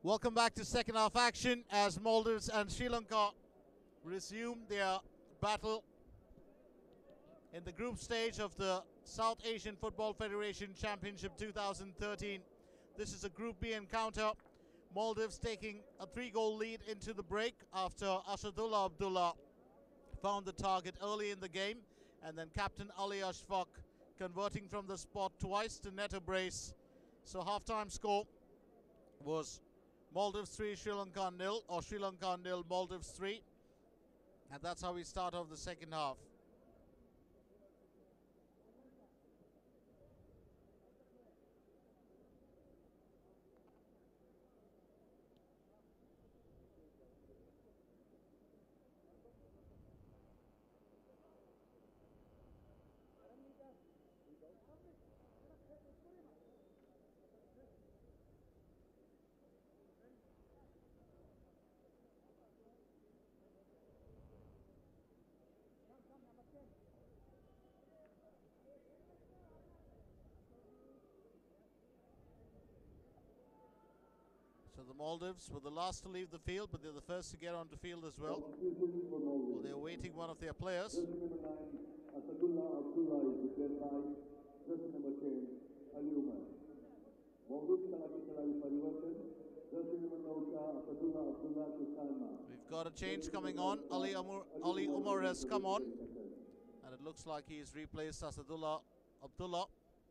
Welcome back to second half action as Maldives and Sri Lanka resume their battle in the group stage of the South Asian Football Federation Championship 2013. This is a Group B encounter. Maldives taking a 3-goal lead into the break after Ashadullah Abdullah found the target early in the game, and then captain Ali Ashfaq converting from the spot twice to net a brace. So half-time score was Maldives 3, Sri Lanka 0, or Sri Lanka 0, Maldives 3. And that's how we start off the second half. So the Maldives were the last to leave the field, but they're the first to get onto field as well. Well, they're awaiting one of their players. Jersey number 9, Asadullah Abdullah is declared by jersey number 10, Ali Umar. Maldives Kalaki Kalari Parivartan, jersey number 9, Asadullah Abdullah to Salma. We've got a change coming on. Ali Umar has come on, and it looks like he's replaced Asadullah Abdullah.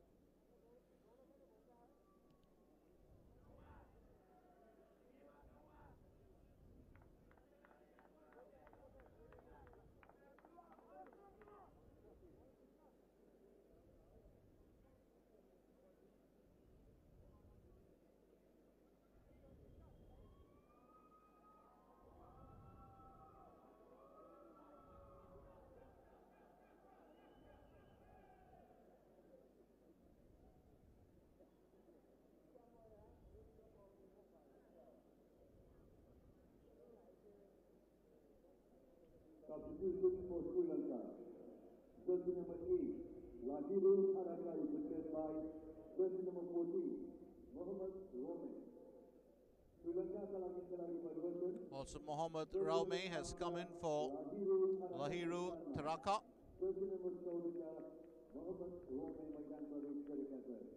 Substitution for Sri Lanka. Jersey number 8, Lahirul Tharaka is declared by jersey number 14, Mohammad Rome. Sri Lanka Kalaki Kalari Parivartan. Also, Mohammad Raume has come in for Lahiru Tharaka. Jersey number 14, Mohammad Rome Maidan पर एक तरह का है.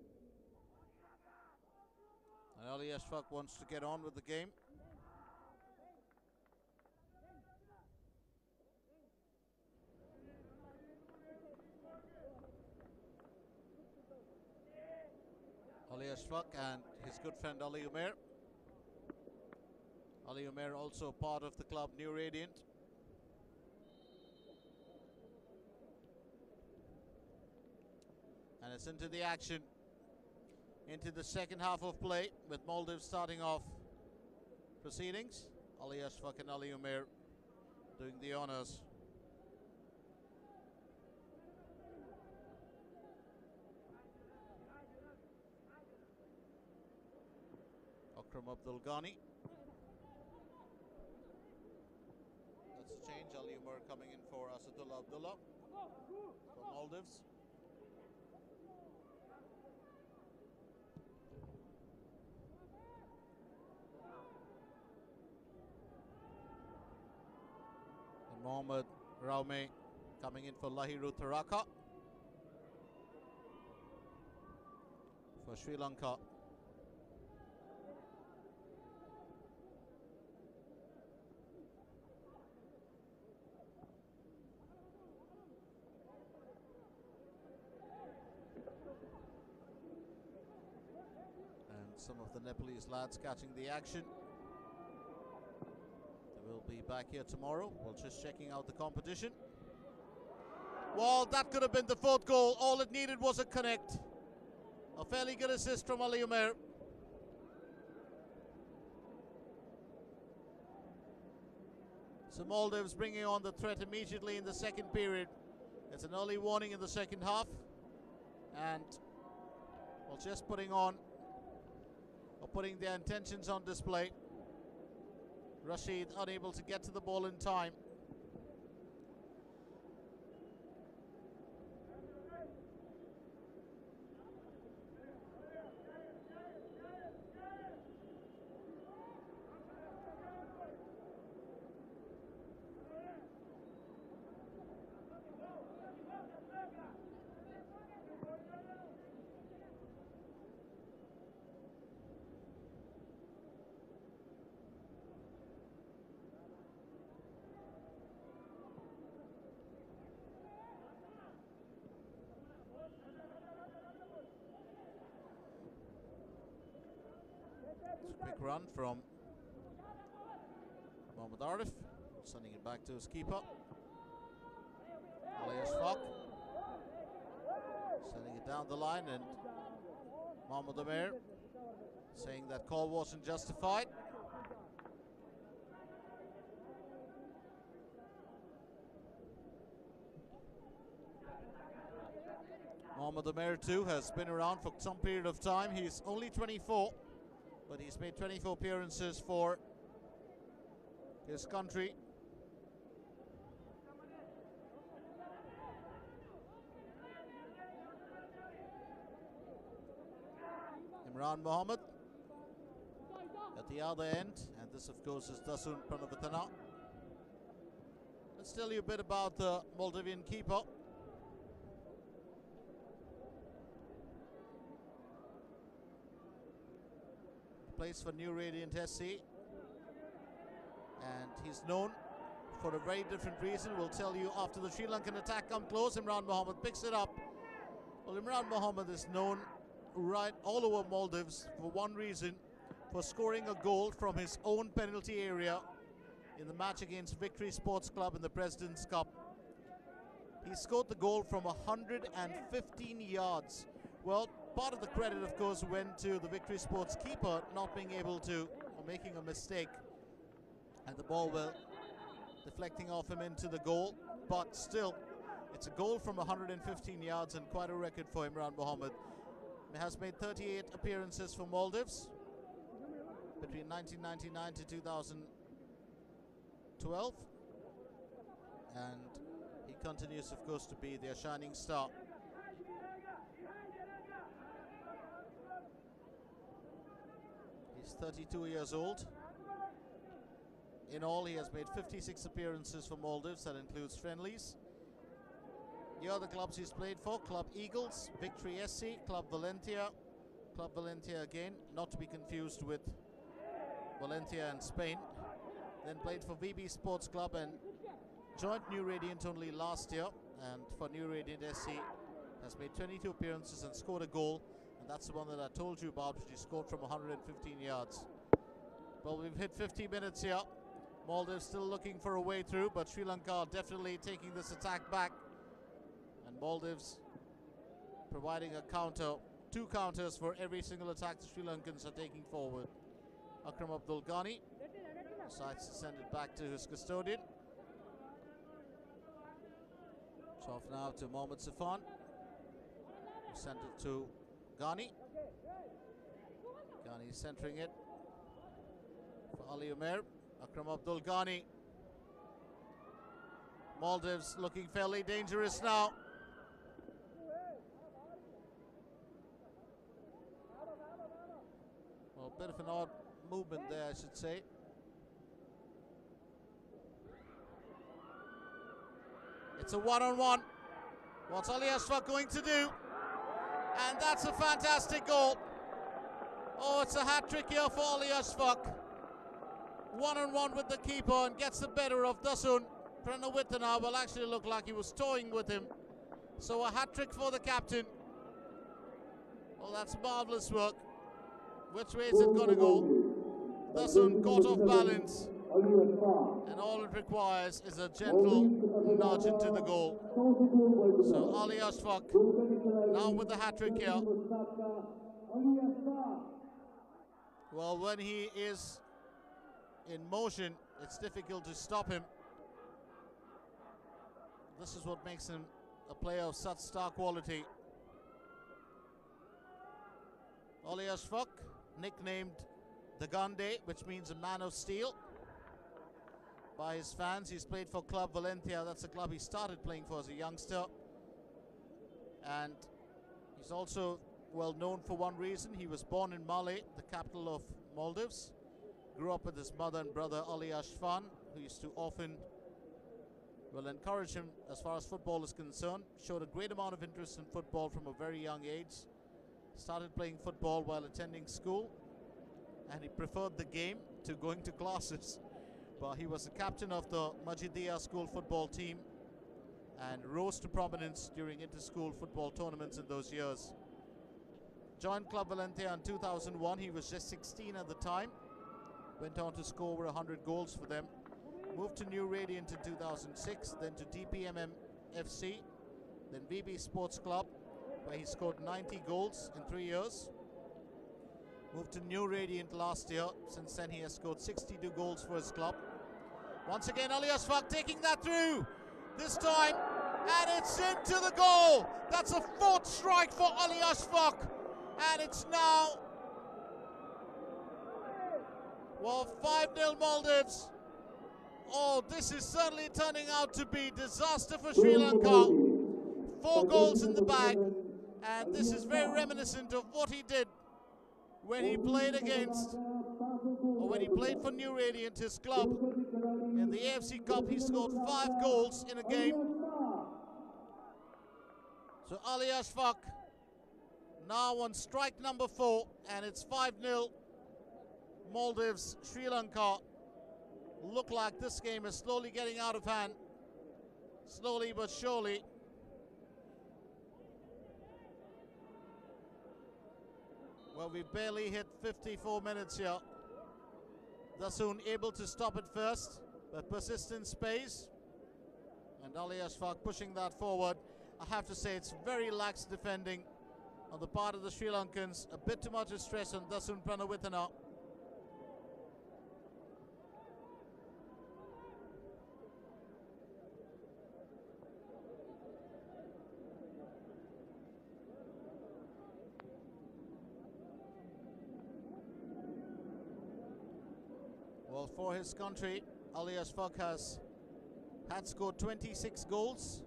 And Ali Ashfaq wants to get on with the game. Ali Ashfaq and his good friend Ali Umair. Ali Umair also part of the club New Radiant. And it's into the action, into the second half of play, with Maldives starting off proceedings. Ali Ashfaq and Ali Umair doing the honours. Akram Abdul Ghani. That's a change. Ali Umar coming in for Asadullah Abdullah from Maldives. And Mohammad Raume coming in for Lahiru Tharaka for Sri Lanka. Some of the Nepalese lads catching the action. They will be back here tomorrow. We're just checking out the competition. Well, that could have been the fourth goal. All it needed was a connect. A fairly good assist from Ali Umair. So Maldives bringing on the threat immediately in the second period. It's an early warning in the second half. And, well, just putting their intentions on display. Rashid unable to get to the ball in time. Quick run from Mohammad Arif, sending it back to his keeper. Ali Ashfaq sending it down the line, and Mohammad Amir saying that call wasn't justified. Mohammad Amir too has been around for some period of time. He's only 24, but he's made 24 appearances for his country. Imran Mohammed at the other end, and this of course is Dasun Pranavatana. Let's tell you a bit about the Moldavian keeper. Plays for New Radiant SC, and he's known for a very different reason. We'll tell you after the Sri Lankan attack come close. Imran Mohammed picks it up. Well, Imran Mohammed is known right all over Maldives for one reason, for scoring a goal from his own penalty area in the match against Victory Sports Club in the President's Cup. He scored the goal from 115 yards. Well, part of the credit, of course, went to the Victory Sports keeper not being able to, or making a mistake, and the ball deflecting off him into the goal. But still, it's a goal from 115 yards and quite a record for Imran Mohammed. He has made 38 appearances for Maldives between 1999 to 2012, and he continues, of course, to be their shining star. He's 32 years old. In all, he has made 56 appearances for Maldives. That includes friendlies. The other clubs he's played for: Club Eagles, Victory SC, Club Valentia again, not to be confused with Valentia in Spain. Then played for VB Sports Club and joined New Radiant only last year. And for New Radiant SC, has made 22 appearances and scored a goal. And that's the one that I told you about, which he scored from 115 yards. Well, we've hit 50 minutes here. Maldives still looking for a way through, but Sri Lanka definitely taking this attack back. And Maldives providing a counter, 2 counters for every single attack the Sri Lankans are taking forward. Akram Abdul Ghani decides to send it back to his custodian. It's off now to Mohammad Safan, who sent it to Ghani. Ghani centering it for Ali Umair. Akram Abdul Ghani. Maldives looking fairly dangerous now. Well, a bit of an odd movement there, I should say. It's a one-on-one. What's Ali Ashfaq going to do? And that's a fantastic goal. Oh, it's a hat-trick here for Ali Ashfaq. One-on-one with the keeper and gets the better of Dasun Pranawitana. Well, actually looked like he was toying with him. So a hat-trick for the captain. Well, that's marvellous work. Which way is it going to go? Dasun caught off balance. And all it requires is a gentle nudge into the goal. So Ali Ashfaq now with the hat-trick here. Well, when he is in motion, it's difficult to stop him. This is what makes him a player of such star quality. Ali Ashfaq, nicknamed the Gande, which means a man of steel by his fans. He's played for Club Valentia. That's a club he started playing for as a youngster. And he's also well known for one reason. He was born in Male, the capital of Maldives. Grew up with his mother and brother Ali Ashfan, who used to often encourage him as far as football is concerned. Showed a great amount of interest in football from a very young age. Started playing football while attending school, and he preferred the game to going to classes. But he was the captain of the Majidiyah school football team and rose to prominence during inter-school football tournaments in those years. joined Club Valencia in 2001. He was just 16 at the time. Went on to score over 100 goals for them. Moved to New Radiant in 2006, then to DPMM FC, then VB Sports Club, where he scored 90 goals in 3 years. Moved to New Radiant last year. Since then he has scored 62 goals for his club. Once again Ali Ashfaq taking that through. This time, and it's into the goal. That's a 4th strike for Ali Ashfaq. And it's now, well, 5-0 Maldives. Oh, this is certainly turning out to be disaster for Sri Lanka. 4 goals in the bag. And this is very reminiscent of what he did when he played against, or when he played for New Radiant, his club. In the AFC Cup, he scored 5 goals in a game. So Ali Ashfaq now on strike number 4, and it's 5-0 Maldives. Sri Lanka look like this game is slowly getting out of hand. Slowly but surely. Well, we barely hit 54 minutes here. Dasun able to stop it first, but persistence pays. And Ali Ashfaq pushing that forward. I have to say it's very lax defending on the part of the Sri Lankans. A bit too much of stress on Dasun Pranawithana. Well, for his country, Ali Ashfaq had scored 26 goals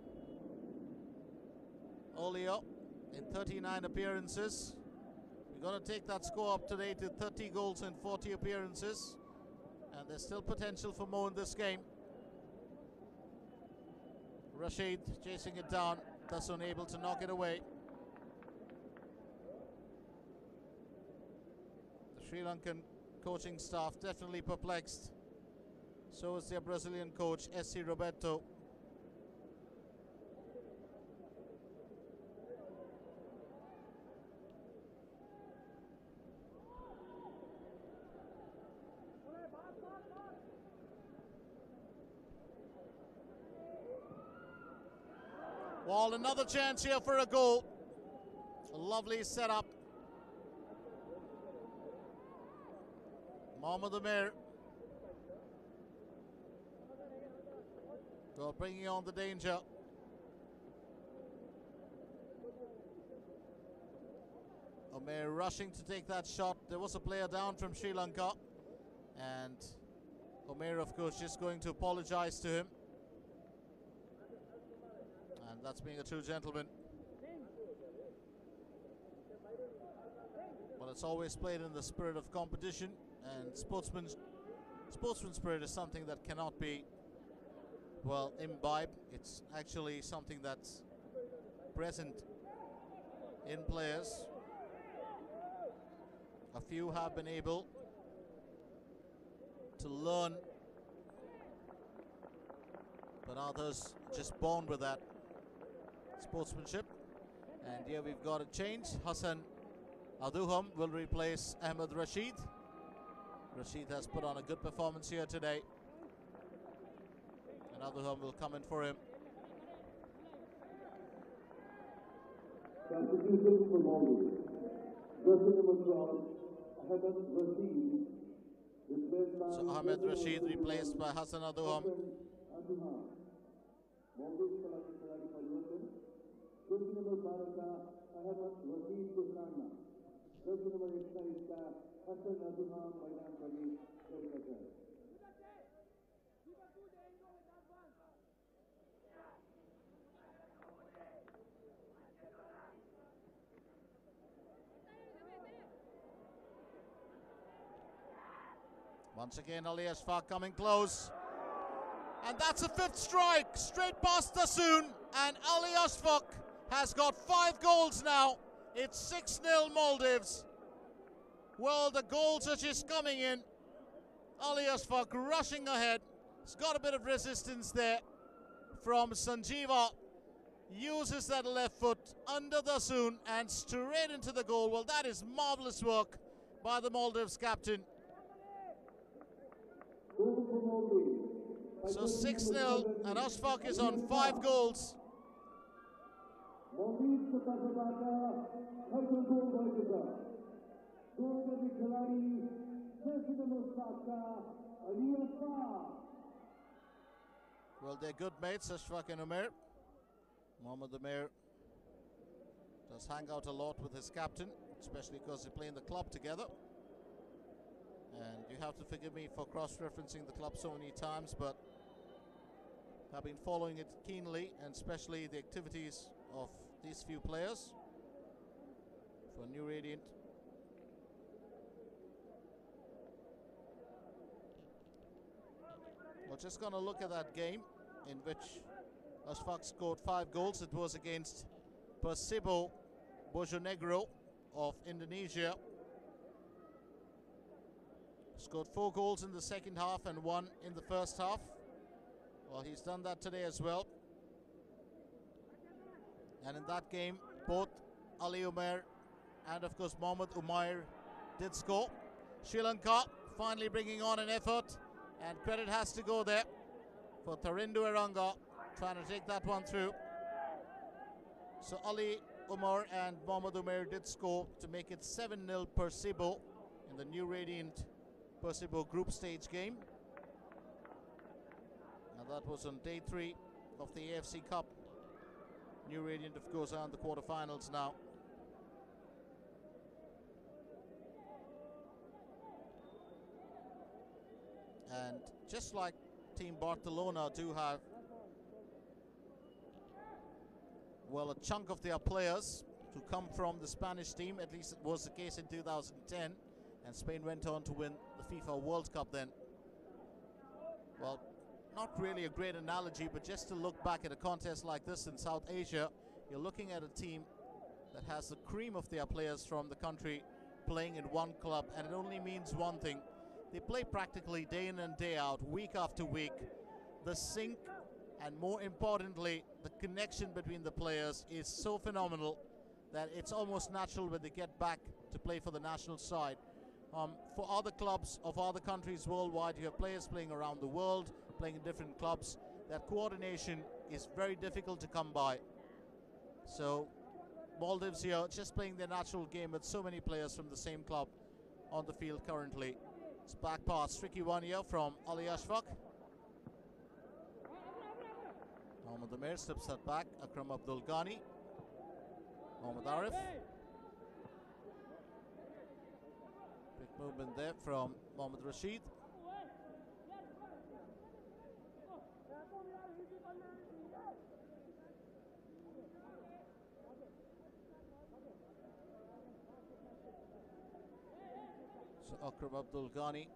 earlier in 39 appearances. We're going to take that score up today to 30 goals in 40 appearances. And there's still potential for more in this game. Rashid chasing it down, thus unable to knock it away. The Sri Lankan coaching staff definitely perplexed. So is their Brazilian coach, S.C. Roberto. Well, another chance here for a goal. A lovely setup. Mohamed Amir. Well, bringing on the danger. Amir rushing to take that shot. There was a player down from Sri Lanka. And Amir, of course, just going to apologize to him. And that's being a true gentleman. Well, it's always played in the spirit of competition. And sportsman spirit is something that cannot be, well, imbibed. It's actually something that's present in players. A few have been able to learn, but others just born with that sportsmanship. And here we've got a change. Hassan Aduham will replace Ahmed Rashid. Rashid has put on a good performance here today. And Aduham will come in for him. Substitution for Maldives. Jersey number 12, Ahmed Rashid. So Ahmed Rashid replaced by Hassan Aduham. Maldives खिलाड़ी परिवर्तन. Jersey number 12 का Ahmed Rashid को सामना. Jersey number 21 का Hassan Aduham मैदान पर खेल रहे हैं. Once again, Ali Ashfaq coming close. And that's a 5th strike, straight past Dasun. And Ali Ashfaq has got 5 goals now. It's 6-0 Maldives. Well, the goals are just coming in. Ali Ashfaq rushing ahead. He's got a bit of resistance there from Sanjeeva. uses that left foot under the Soon and straight into the goal. Well, that is marvelous work by the Maldives captain. So 6-0, and Ashfaq is on 5 goals. Well, they're good mates, Ashfaq and Umair. Mohammad Umair does hang out a lot with his captain, especially because they play in the club together. And you have to forgive me for cross-referencing the club so many times, but I've been following it keenly, and especially the activities of these few players for New Radiant. We're just going to look at that game in which Ashfaq scored 5 goals. It was against Persibo Bojonegro of Indonesia. Scored 4 goals in the second half and 1 in the first half. Well, he's done that today as well. And in that game, both Ali Umair and, of course, Mohammad Umair did score. Sri Lanka finally bringing on an effort, and credit has to go there for Tarindu Eranga trying to take that one through. So Ali Umar and Mohammad Umair did score to make it 7-0 Persibo in the New Radiant Persibo group stage game. Now that was on day 3 of the AFC Cup. New Radiant, of course, are in the quarterfinals now. And just like Team Barcelona do have, well, a chunk of their players to come from the Spanish team, at least it was the case in 2010, and Spain went on to win the FIFA World Cup then. Well, not really a great analogy, but just to look back at a contest like this in South Asia, you're looking at a team that has the cream of their players from the country playing in one club, and it only means one thing. They play practically day in and day out, week after week. The sync, and more importantly, the connection between the players is so phenomenal that it's almost natural when they get back to play for the national side. For other clubs of other countries worldwide, you have players playing around the world, playing in different clubs. That coordination is very difficult to come by. So Maldives here just playing their natural game with so many players from the same club on the field currently. It's back pass, tricky one here from Ali Ashfaq. Mohammad Umair slips that back. Akram Abdul Ghani. Mohammad Arif. Big movement there from Mohammad Rashid. So Akram Abdul Ghani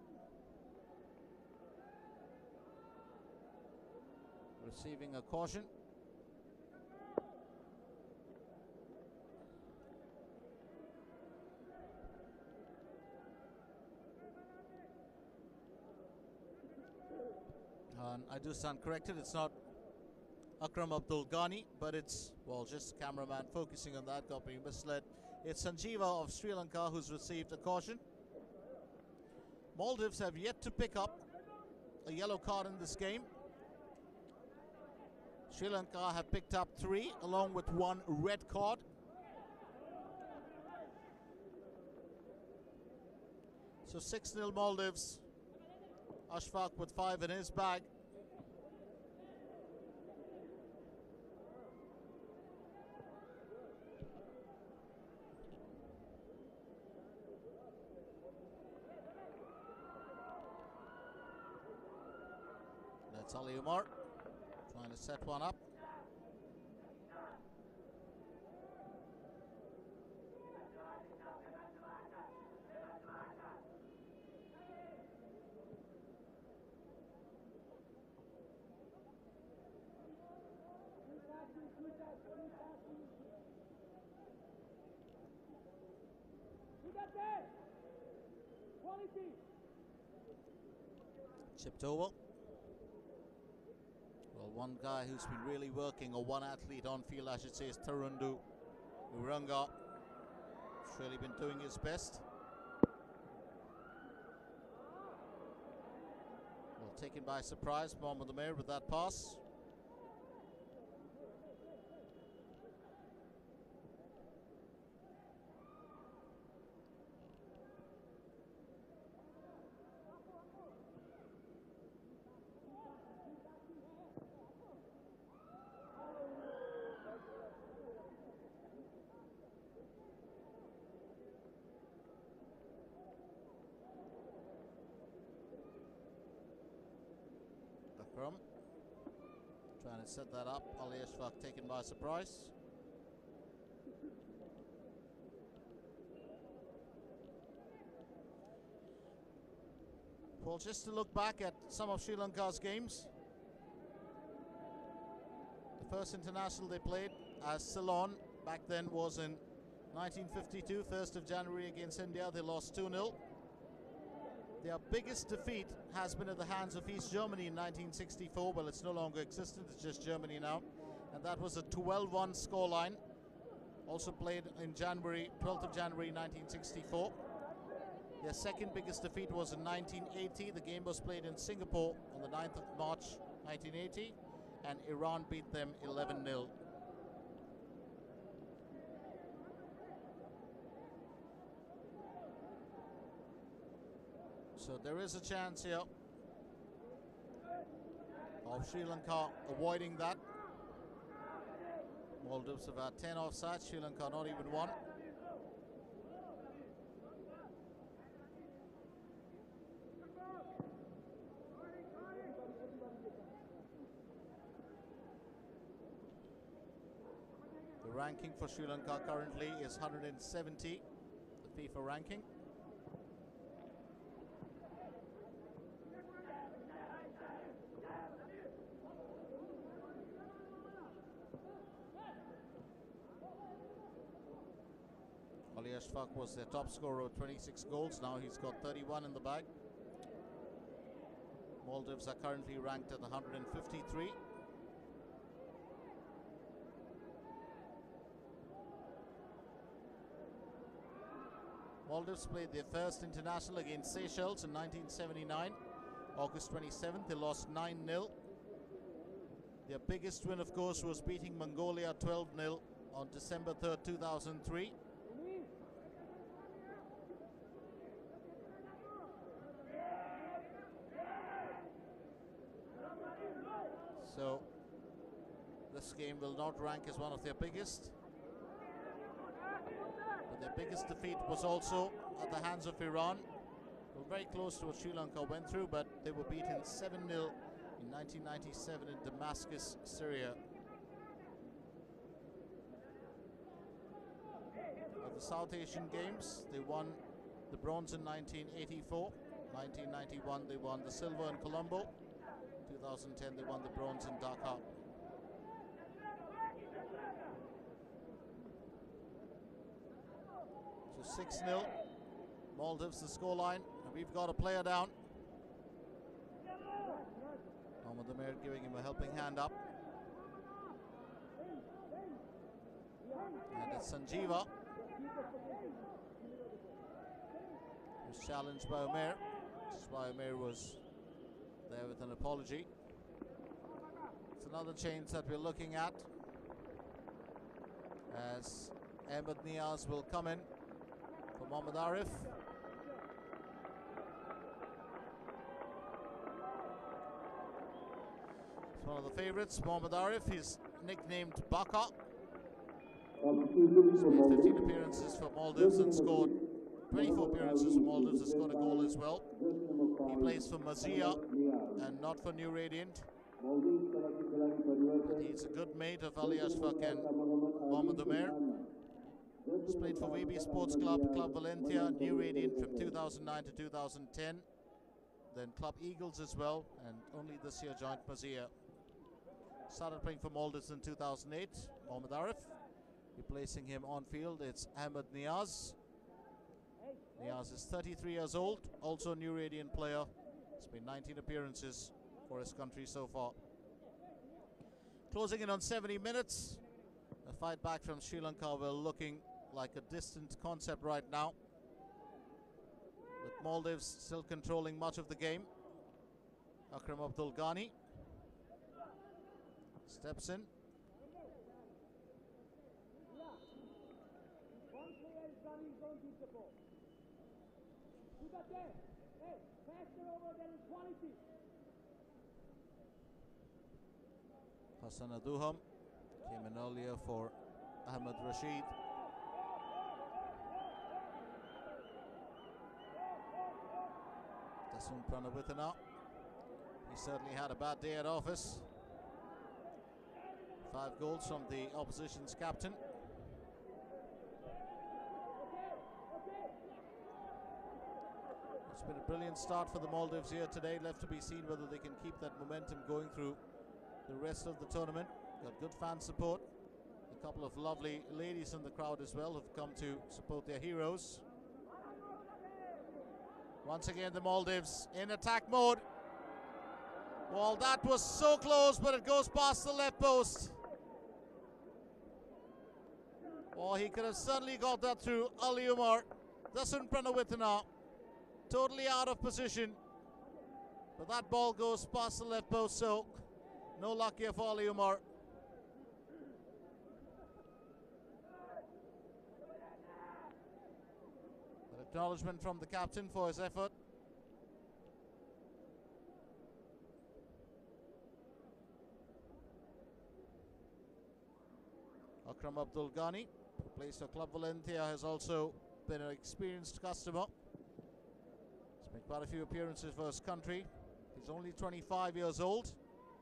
receiving a caution. And I do stand corrected, it's not Akram Abdul Ghani, but it's, well, just cameraman focusing on that, got being misled. It's Sanjeeva of Sri Lanka who's received a caution. Maldives have yet to pick up a yellow card in this game. Sri Lanka have picked up 3 along with 1 red card. So 6-0 Maldives. Ashfaq with 5 in his bag. That's Ali Umar trying to set one up. Chipped over. Well, Well, one guy who's been really working, or one athlete on field, I should say, is Tarundu Uranga. He's really been doing his best. Well, taken by surprise, Mohammad Umair with that pass. Akram trying to set that up. Ali Ashfaq taken by surprise. Well, just to look back at some of Sri Lanka's games. The first international they played as Ceylon back then was in 1952, 1st of January against India. They lost 2-0. Their biggest defeat has been at the hands of East Germany in 1964. Well, it's no longer existent, it's just Germany now. And that was a 12-1 scoreline. Also played in January, 12th of January 1964. Their second biggest defeat was in 1980. The game was played in Singapore on the 9th of March 1980. And Iran beat them 11-0. So there is a chance here of Sri Lanka avoiding that. Maldives have had 10 offsides, Sri Lanka not even one. The ranking for Sri Lanka currently is 170, the FIFA ranking. Ali Ashfaq was their top scorer with 26 goals. Now he's got 31 in the bag. Maldives are currently ranked at 153. Maldives played their first international against Seychelles in 1979. August 27th, they lost 9-0. Their biggest win, of course, was beating Mongolia 12-0 on December 3rd, 2003. So this game will not rank as one of their biggest. But their biggest defeat was also at the hands of Iran. They were very close to what Sri Lanka went through, but they were beaten 7-0 in 1997 in Damascus, Syria. At the South Asian Games, they won the bronze in 1984. 1991, they won the silver in Colombo. 2010, they won the bronze in Dhaka. So 6-0, Maldives the scoreline, and we've got a player down. Mohammad Umair giving him a helping hand up. And it's Sanjeeva who's challenged by Umair. This is why Umair was there with an apology. It's another change that we're looking at as Ahmed Niaz will come in for Mohammad Arif. It's one of the favourites, Mohammad Arif. He's nicknamed Baka. He's made 15 appearances for Maldives and scored 24 appearances for Maldives and scored a goal as well. He plays for Mazia and not for New Radiant. But he's a good mate of Ali Ashfaq and Mohammad Umair. He's played for VB Sports Club, Club Valencia, New Radiant from 2009 to 2010. Then Club Eagles as well, and only this year joined Mazia. Started playing for Maldives in 2008, Mohammad Arif. Replacing him on field, it's Ahmed Niaz. Niaz is 33 years old, also a New Radiant player. It's been 19 appearances for his country so far. Closing in on 70 minutes. The fight back from Sri Lanka were looking like a distant concept right now, with Maldives still controlling much of the game. Akram Abdul Ghani steps in. Hassan Aduham came in earlier for Ahmed Rashid. Dasun Pranawithana, he certainly had a bad day at office. 5 goals from the opposition's captain. It's been a brilliant start for the Maldives here today. Left to be seen whether they can keep that momentum going through the rest of the tournament. Got good fan support. A couple of lovely ladies in the crowd as well who've come to support their heroes. Once again, the Maldives in attack mode. Well, that was so close, but it goes past the left post. Oh, he could have certainly got that through. Ali Umar. Dasun Pranawithana totally out of position, but that ball goes past the left post, so no luck here for Ali Umar. An acknowledgement from the captain for his effort. Akram Abdul Ghani, who plays for Club Valencia, has also been an experienced customer. He's made quite a few appearances for his country. He's only 25 years old.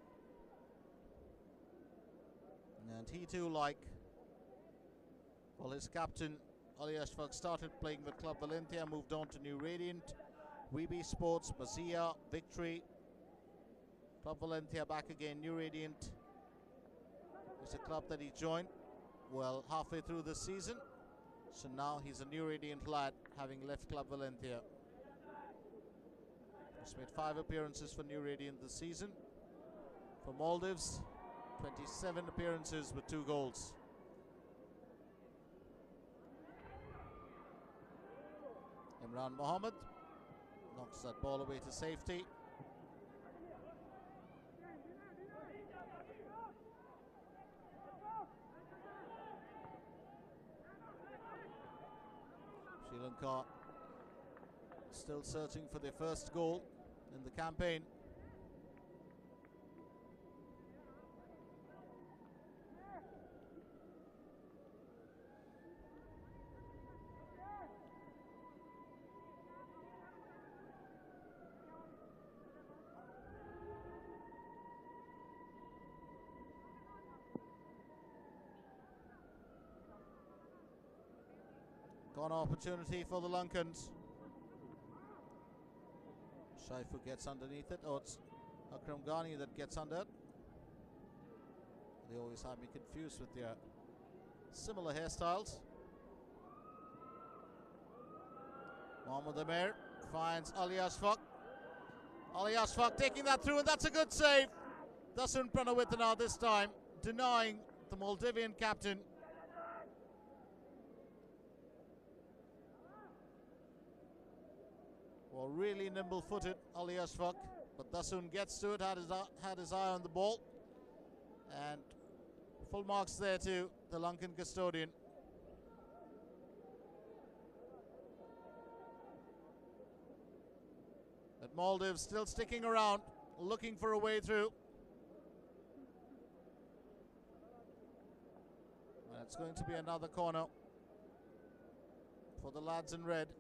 And he too, like, well, his captain Ali Ashfaq started playing with Club Valencia, moved on to New Radiant, WeBe Sports, Mazia, Victory, Club Valencia back again, New Radiant is a club that he joined, well, halfway through the season. So now he's a New Radiant lad, having left Club Valencia. He's made 5 appearances for New Radiant this season. For Maldives, 27 appearances with 2 goals. Imran Mohammed knocks that ball away to safety. Sri Lanka still searching for their first goal in the campaign. Corner opportunity for the Lankans. Shaifu gets underneath it. Oh, it's Akram Ghani that gets under it. They always have me confused with their similar hairstyles. Mohammad Amir finds Ali Ashfaq. Ali Ashfaq taking that through, and that's a good save. Dasun Pranawithana this time denying the Maldivian captain. Well, really nimble-footed Ali Ashfaq, but Dasun gets to it, had his eye on the ball, and full marks there to the Lankan custodian. But Maldives still sticking around, looking for a way through. And it's going to be another corner for the lads in red.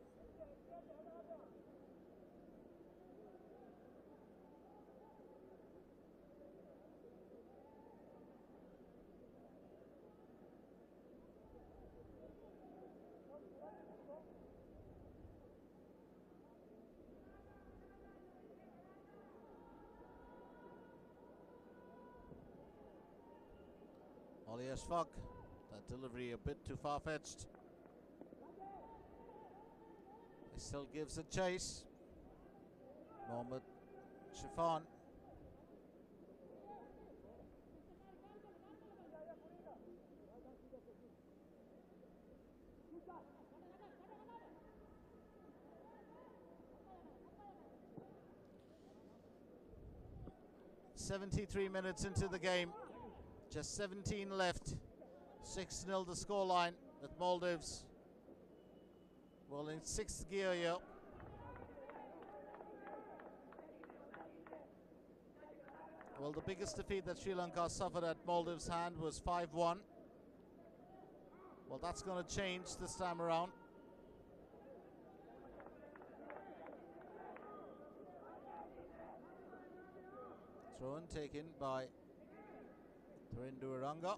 Ali Ashfaq, that delivery a bit too far-fetched. He still gives a chase. Mohammad Shifan. 73 minutes into the game, just 17 left. 6-0 the scoreline, with Maldives rolling 6th gear here. Well, the biggest defeat that Sri Lanka suffered at Maldives' hand was 5-1. Well, that's going to change this time around. Throw-in taken by Thurindu Aranga.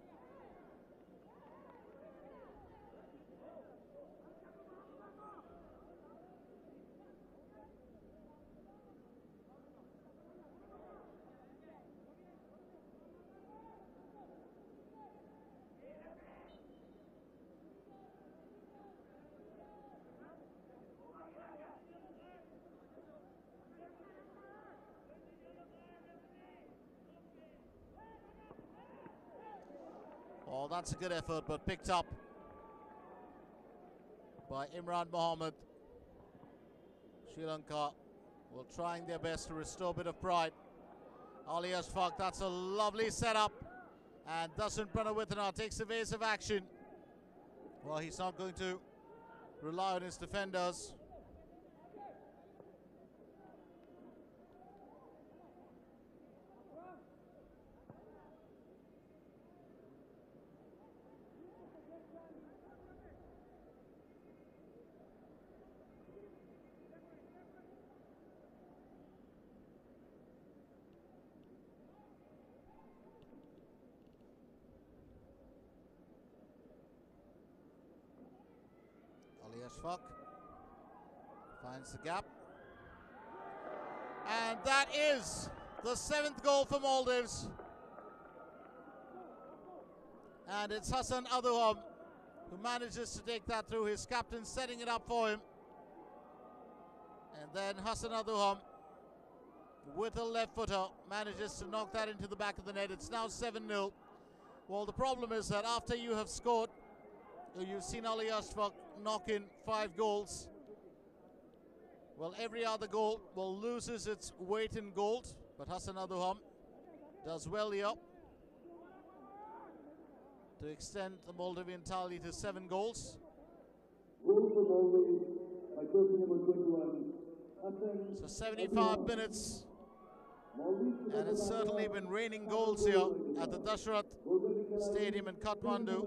Oh, that's a good effort, but picked up by Imran Mohammed. Sri Lanka will trying their best to restore a bit of pride. Ali Ashfaq, that's a lovely setup. And Dasun Pranawitana takes evasive action. Well, he's not going to rely on his defenders. Ali Ashfaq finds the gap. And that is the 7th goal for Maldives. And it's Hassan Aduham who manages to take that through. His captain setting it up for him. And then Hassan Aduham with a left footer manages to knock that into the back of the net. It's now 7-0. Well, the problem is that after you have scored, you've seen Ali Ashfaq knock in 5 goals. Well, every other goal loses its weight in gold, but Hassan Aduham does well here to extend the Maldivian tally to 7 goals. So 75 minutes, and it's certainly been raining goals here at the Dashrath Stadium in Kathmandu.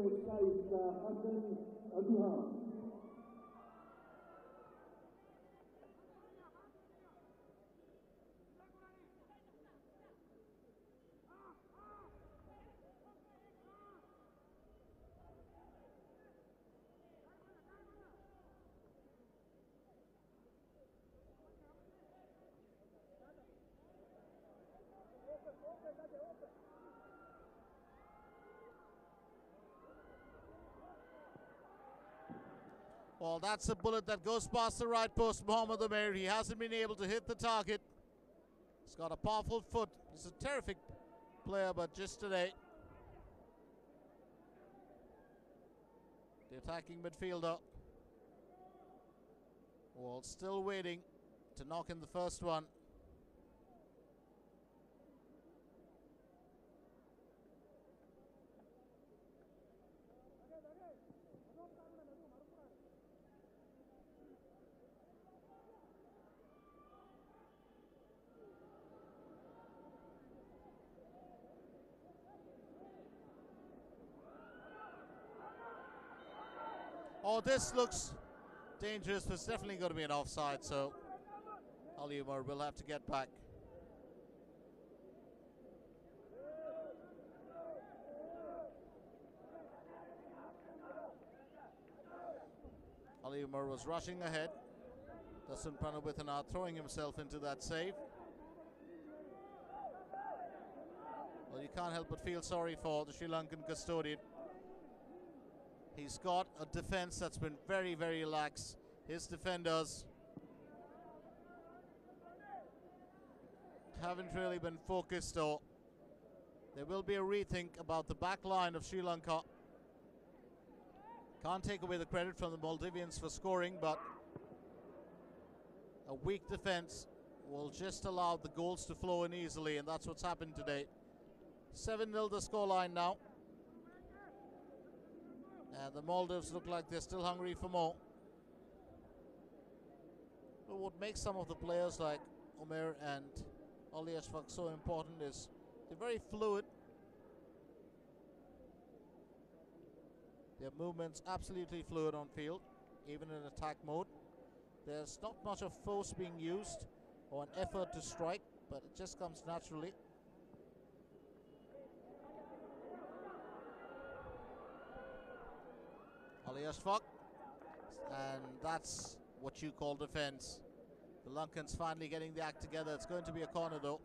Well, that's a bullet that goes past the right post, Mohammad Amir. He hasn't been able to hit the target. He's got a powerful foot. He's a terrific player, but just today, the attacking midfielder, well, still waiting to knock in the first one. Oh, this looks dangerous. There's definitely going to be an offside, so Ali Umar will have to get back. Ali Umar was rushing ahead. Dasun Pranawitana throwing himself into that save. Well, you can't help but feel sorry for the Sri Lankan custodian. He's got a defense that's been very, very lax. His defenders haven't really been focused, or there will be a rethink about the back line of Sri Lanka. Can't take away the credit from the Maldivians for scoring, but a weak defense will just allow the goals to flow in easily, and that's what's happened today. 7-0 the scoreline now. And the Maldives look like they're still hungry for more. But what makes some of the players like Umair and Ali Ashfaq so important is they're very fluid. Their movements absolutely fluid on field, even in attack mode. There's not much of force being used or an effort to strike, but it just comes naturally. Ali Ashfaq, and that's what you call defense. The Lankans finally getting the act together. It's going to be a corner though.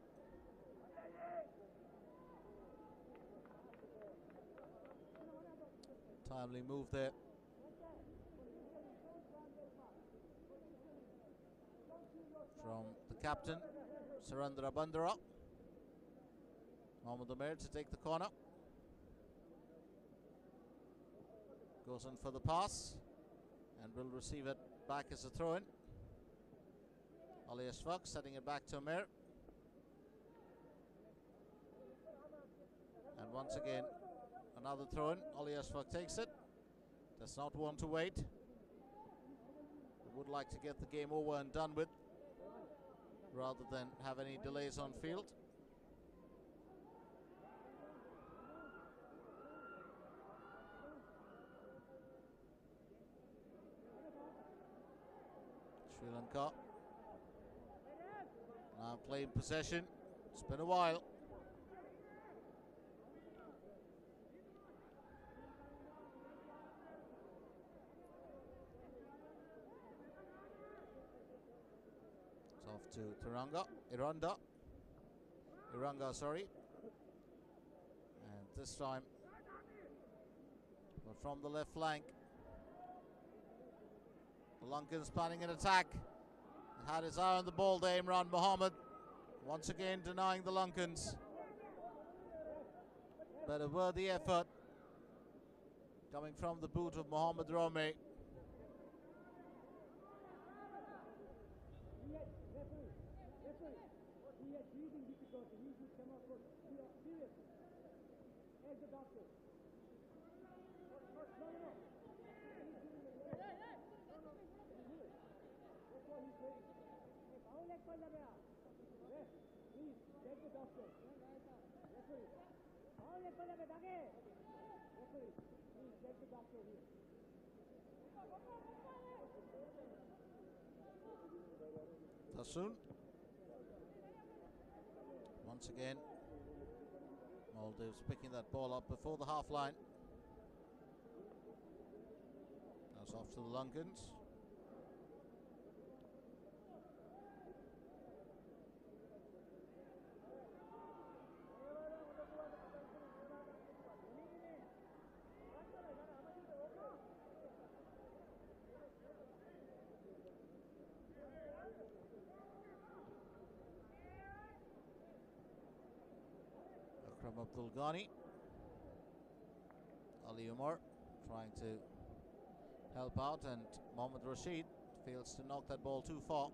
Timely move there. From the captain, Surendra Bandara. Mohammad Umair to take the corner. Goes in for the pass and will receive it back as a throw-in. Ali Ashfaq setting it back to Umair. And once again, another throw-in. Ali Ashfaq takes it. Does not want to wait. Would like to get the game over and done with, rather than have any delays on field. Sri Lanka now playing possession. It's been a while. It's off to Iranga, sorry. And this time, but from the left flank. The Lankans planning an attack. Had his eye on the ball there, Imran Mohammed. Once again denying the Lankans. But a worthy effort coming from the boot of Mohammad Rome. Tassoon. Once again, Maldives picking that ball up before the half line. That's off to the Lankans. Akram Abdul Ghani. Ali Umar trying to help out, and Mohammad Rashid fails to knock that ball too far.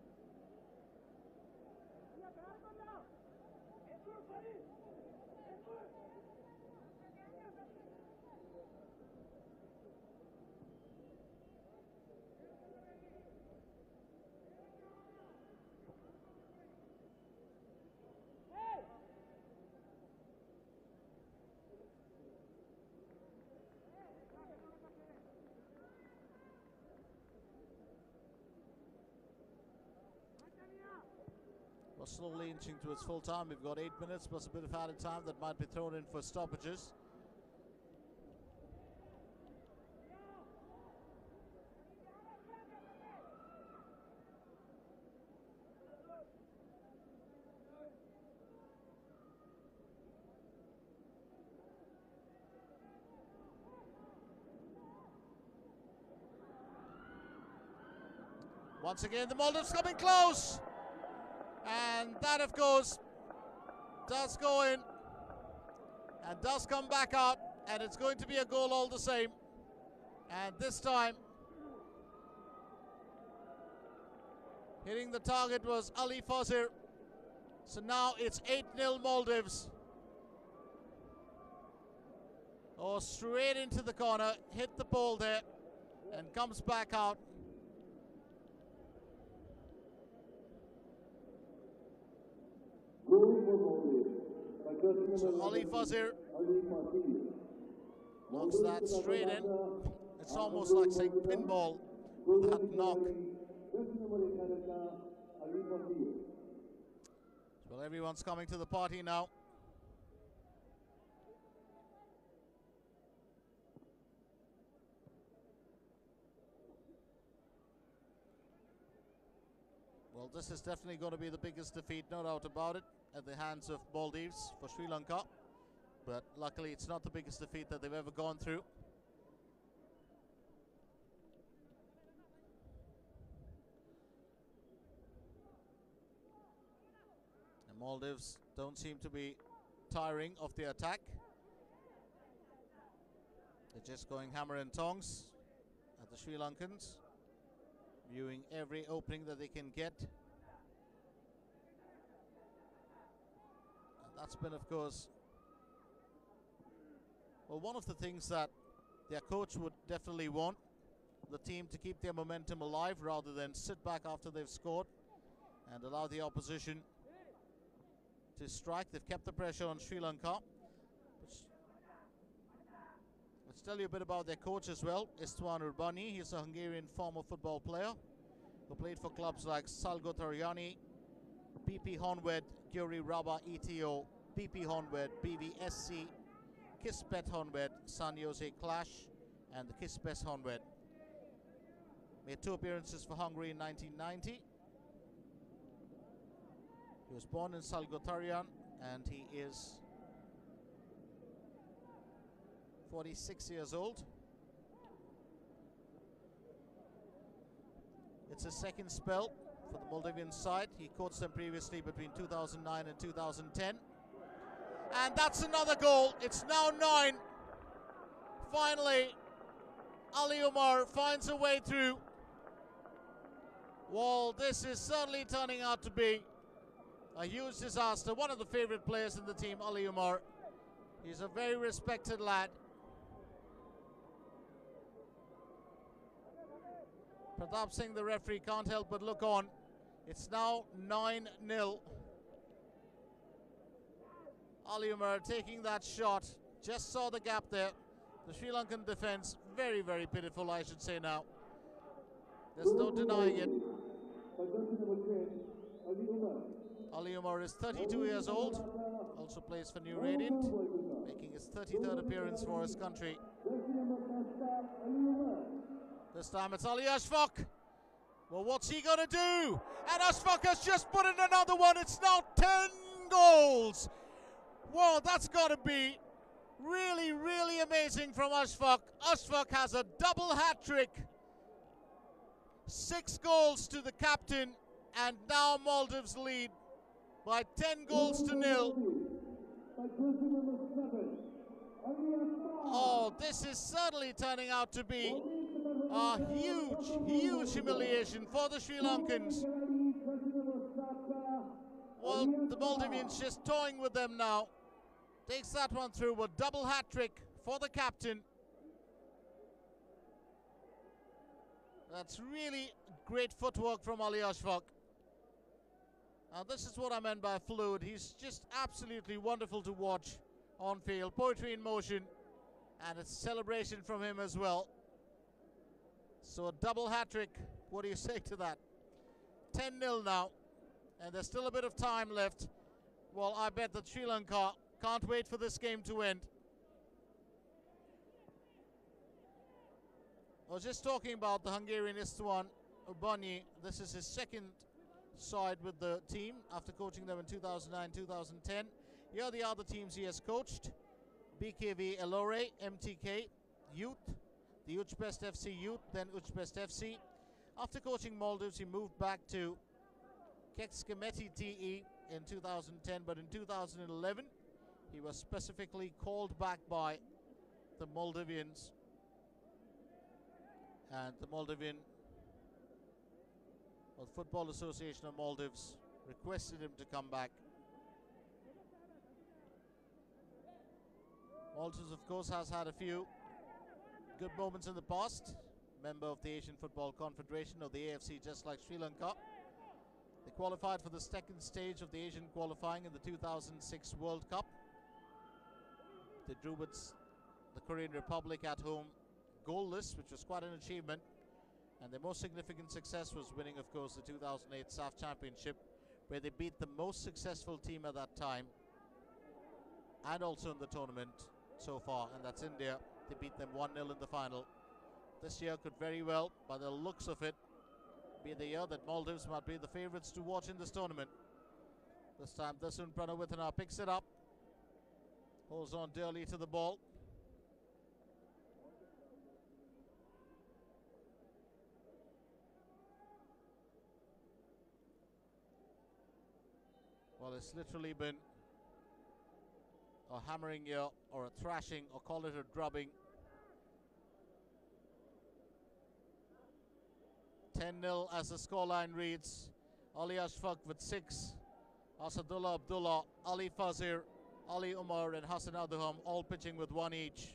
Slowly inching to its full time. We've got 8 minutes plus a bit of added time that might be thrown in for stoppages. Once again, the Maldives coming close. And that, of course, does go in and does come back out, and it's going to be a goal all the same. And this time, Hitting the target was Ali Fazir. So now it's 8-0 Maldives. Oh, straight into the corner, hit the ball there, and comes back out. So Ali Fazir knocks that straight in. It's almost like saying pinball with that knock. Well, everyone's coming to the party now. Well, this is definitely going to be the biggest defeat, no doubt about it, at the hands of Maldives for Sri Lanka. But luckily, it's not the biggest defeat that they've ever gone through. The Maldives don't seem to be tiring of the attack. They're just going hammer and tongs at the Sri Lankans, viewing every opening that they can get. And that's been, of course, well, one of the things that their coach would definitely want the team to keep their momentum alive rather than sit back after they've scored and allow the opposition to strike. They've kept the pressure on Sri Lanka. Let's tell you a bit about their coach as well, Istvan Urbani. He's a Hungarian former football player who played for clubs like Salgótarjani, BP Honvéd, Győri Raba ETO, BP Honvéd, BVSC, Kispet Honvéd, San Jose Clash, and the Kispes Honvéd. Made 2 appearances for Hungary in 1990. He was born in Salgótarján, and he is 46 years old. It's his second spell for the Maldivian side. He coached them previously between 2009 and 2010. And that's another goal. It's now 9. Finally, Ali Umar finds a way through. Well, this is certainly turning out to be a huge disaster. One of the favorite players in the team, Ali Umar. He's a very respected lad. Pratap Singh, the referee, can't help but look on. It's now 9-0. Ali Umar taking that shot. Just saw the gap there. The Sri Lankan defense, very, very pitiful, I should say now. There's no denying it. Ali Umar is 32 years old. Also plays for New Radiant, making his 33rd appearance for his country. This time it's Ali Ashfaq. Well, what's he going to do? And Ashfaq has just put in another one. It's now 10 goals. Whoa, that's got to be really, really amazing from Ashfaq. Ashfaq has a double hat-trick. 6 goals to the captain, and now Maldives lead by 10 goals to 0. Oh, this is certainly turning out to be a huge, huge humiliation for the Sri Lankans. Well, the Maldivians just toying with them now. Takes that one through, a double hat-trick for the captain. That's really great footwork from Ali Ashfaq. Now this is what I meant by fluid. He's just absolutely wonderful to watch on field. Poetry in motion, and it's celebration from him as well. So a double hat-trick, what do you say to that? 10-0 now, and there's still a bit of time left. Well, I bet that Sri Lanka can't wait for this game to end. I was just talking about the Hungarian Istvan Urbani. This is his second side with the team after coaching them in 2009-2010. Here are the other teams he has coached: BKV Elore, MTK Youth, the Uchbest FC Youth, then Uchbest FC. After coaching Maldives, he moved back to Kekskemeti TE in 2010, but in 2011 he was specifically called back by the Maldivians, and the Maldivian Well, the Football Association of Maldives requested him to come back. Maldives, of course, has had a few good moments in the past. Member of the Asian Football Confederation, of the AFC, just like Sri Lanka. They qualified for the second stage of the Asian qualifying in the 2006 World Cup. They drew with the Korean Republic at home goalless, which was quite an achievement. And their most significant success was winning, of course, the 2008 SAF Championship, where they beat the most successful team at that time, and also in the tournament so far, and that's India. They beat them 1-0 in the final. This year could very well, by the looks of it, be the year that Maldives might be the favourites to watch in this tournament. This time Dasun Pranawithana picks it up, holds on dearly to the ball. Well, it's literally been a hammering here, or a thrashing, or call it a drubbing. 10-0 as the scoreline reads. Ali Ashfaq with 6, Asadullah Abdullah, Ali Fazir, Ali Umar and Hassan Aduham all pitching with 1 each.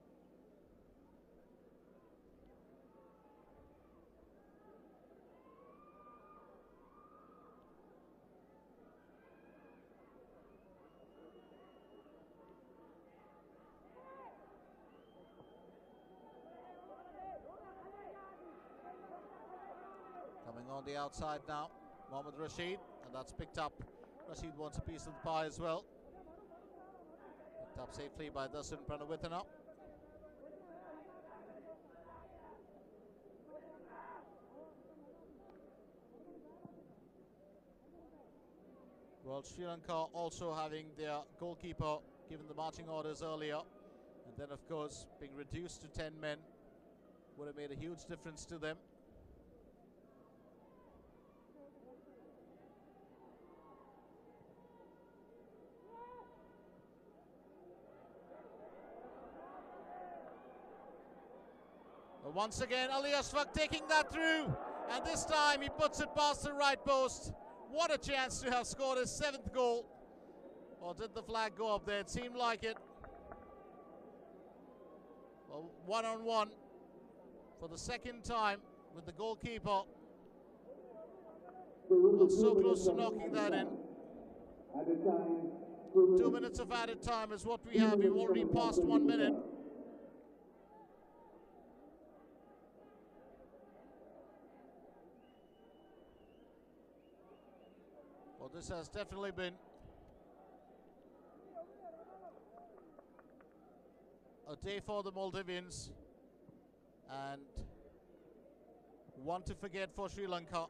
Coming on the outside now, Mohammad Rashid, and that's picked up. Rashid wants a piece of the pie as well. Picked up safely by Dasun Pranawithana. Well, Sri Lanka also having their goalkeeper given the marching orders earlier, and then of course being reduced to 10 men would have made a huge difference to them. But once again, Ali Ashfaq taking that through, and this time he puts it past the right post. What a chance to have scored his 7th goal. Or did the flag go up there? It seemed like it. Well, 1-on-1 for the second time with the goalkeeper. Well, so close to knocking that in. 2 minutes of added time is what we have. We've already passed 1 minute. Well, this has definitely been a day for the Maldivians, and one to forget for Sri Lanka.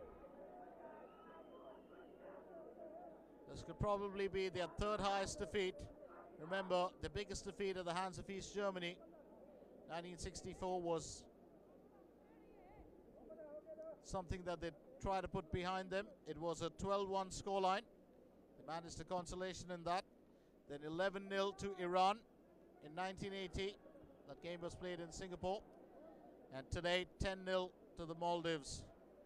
This could probably be their 3rd highest defeat. Remember, the biggest defeat at the hands of East Germany, 1964, was something that they tried to put behind them. It was a 12-1 scoreline. They managed a consolation in that. Then 11-0 to Iran in 1980. That game was played in Singapore. And today, 10-0 to the Maldives.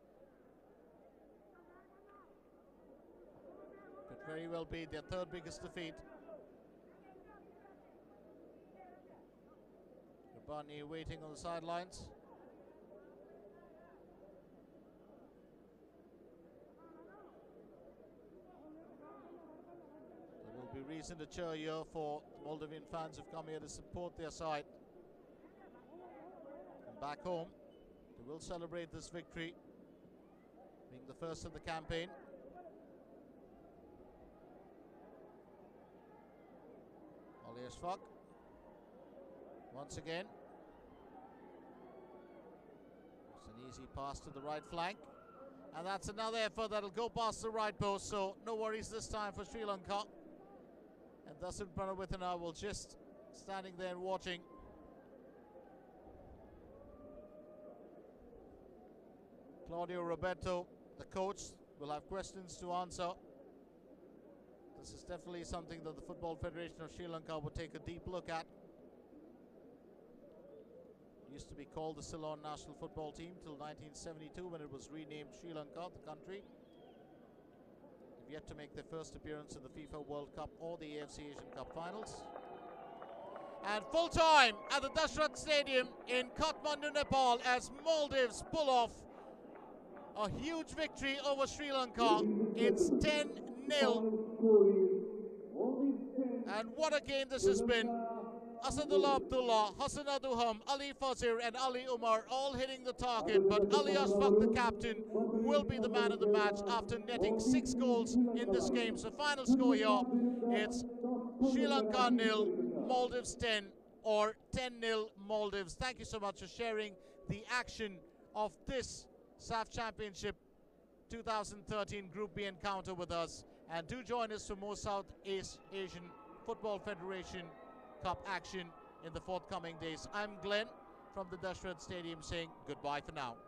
Could very well be their 3rd biggest defeat. Rabbani waiting on the sidelines. There will be reason to cheer here for Maldivian fans who've come here to support their side. And back home, they will celebrate this victory, being the first of the campaign. Ali Ashfaq once again. It's an easy pass to the right flank, and that's another effort that'll go past the right post, so no worries this time for Sri Lanka. And Dasun Pranawithana will just standing there and watching. Claudio Roberto, the coach, will have questions to answer. This is definitely something that the Football Federation of Sri Lanka would take a deep look at. used to be called the Ceylon national football team till 1972 when it was renamed Sri Lanka, the country. They've yet to make their first appearance in the FIFA World Cup or the AFC Asian Cup finals. And full time at the Dashrath Stadium in Kathmandu, Nepal, as Maldives pull off a huge victory over Sri Lanka. It's 10-0. And what a game this has been. Asadullah Abdullah, Hassan Aduham, Ali Fazir and Ali Umar all hitting the target, but Ali Ashfaq, the captain, will be the man of the match after netting 6 goals in this game. So final score here, it's Sri Lanka 0, Maldives 10, or 10-0 Maldives. Thank you so much for sharing the action of this SAF Championship 2013 Group B encounter with us. And do join us for more Southeast Asian Football Federation Cup action in the forthcoming days. I'm Glenn from the Dashrath Stadium saying goodbye for now.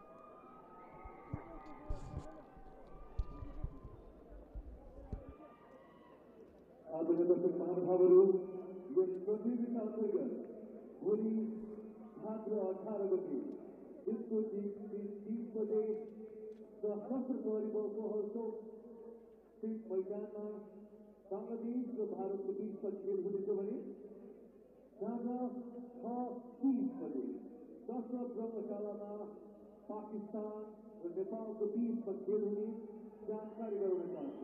Pakistan और नेपाल के बीच पर खेल हुई जानकारी गराउने चाहन्छु।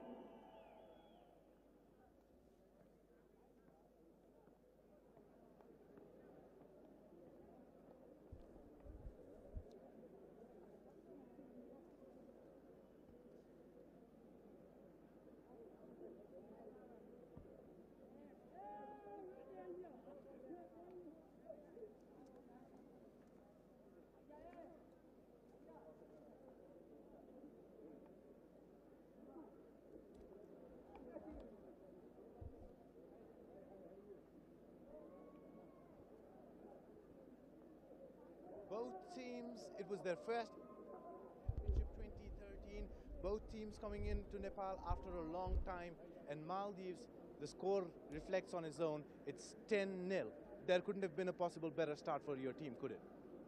Both teams, it was their first championship 2013. Both teams coming into Nepal after a long time. And Maldives, the score reflects on its own. It's 10-0. There couldn't have been a possible better start for your team, could it?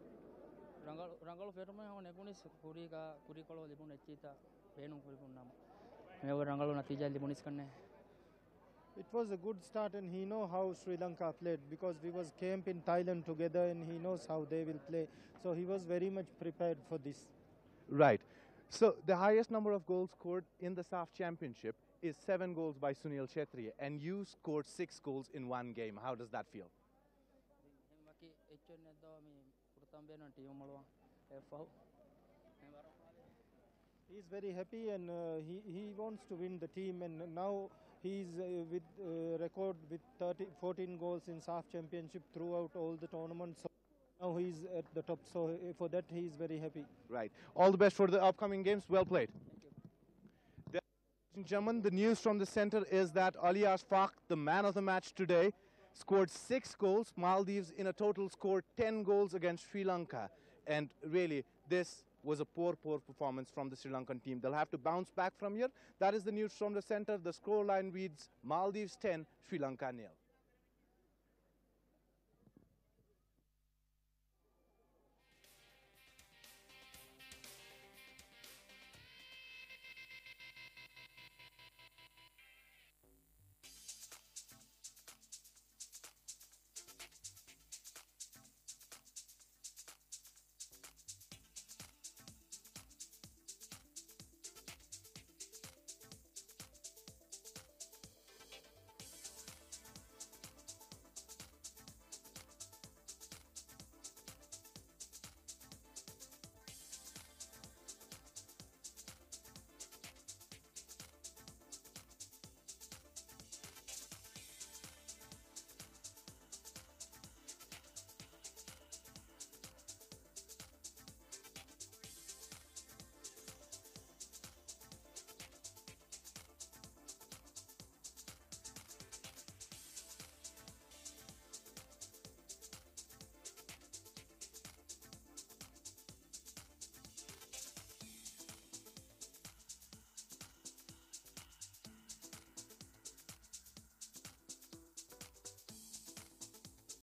It was a good start, and he know how Sri Lanka played because we was camp in Thailand together, and he knows how they will play. So he was very much prepared for this. Right. So the highest number of goals scored in the SAF Championship is 7 goals by Sunil Kshetriya, and you scored 6 goals in one game. How does that feel? He's very happy, and he wants to win the team, and now he's with record with 14 goals in SAF Championship throughout all the tournaments. So now he's at the top, so for that he's very happy. Right. All the best for the upcoming games. Well played. Ladies and gentlemen, the news from the center is that Ali Ashfaq, the man of the match today, scored 6 goals. Maldives in a total scored 10 goals against Sri Lanka. And really, this was a poor performance from the Sri Lankan team. They'll have to bounce back from here. That is the news from the center. The scoreline reads Maldives 10, Sri Lanka 0.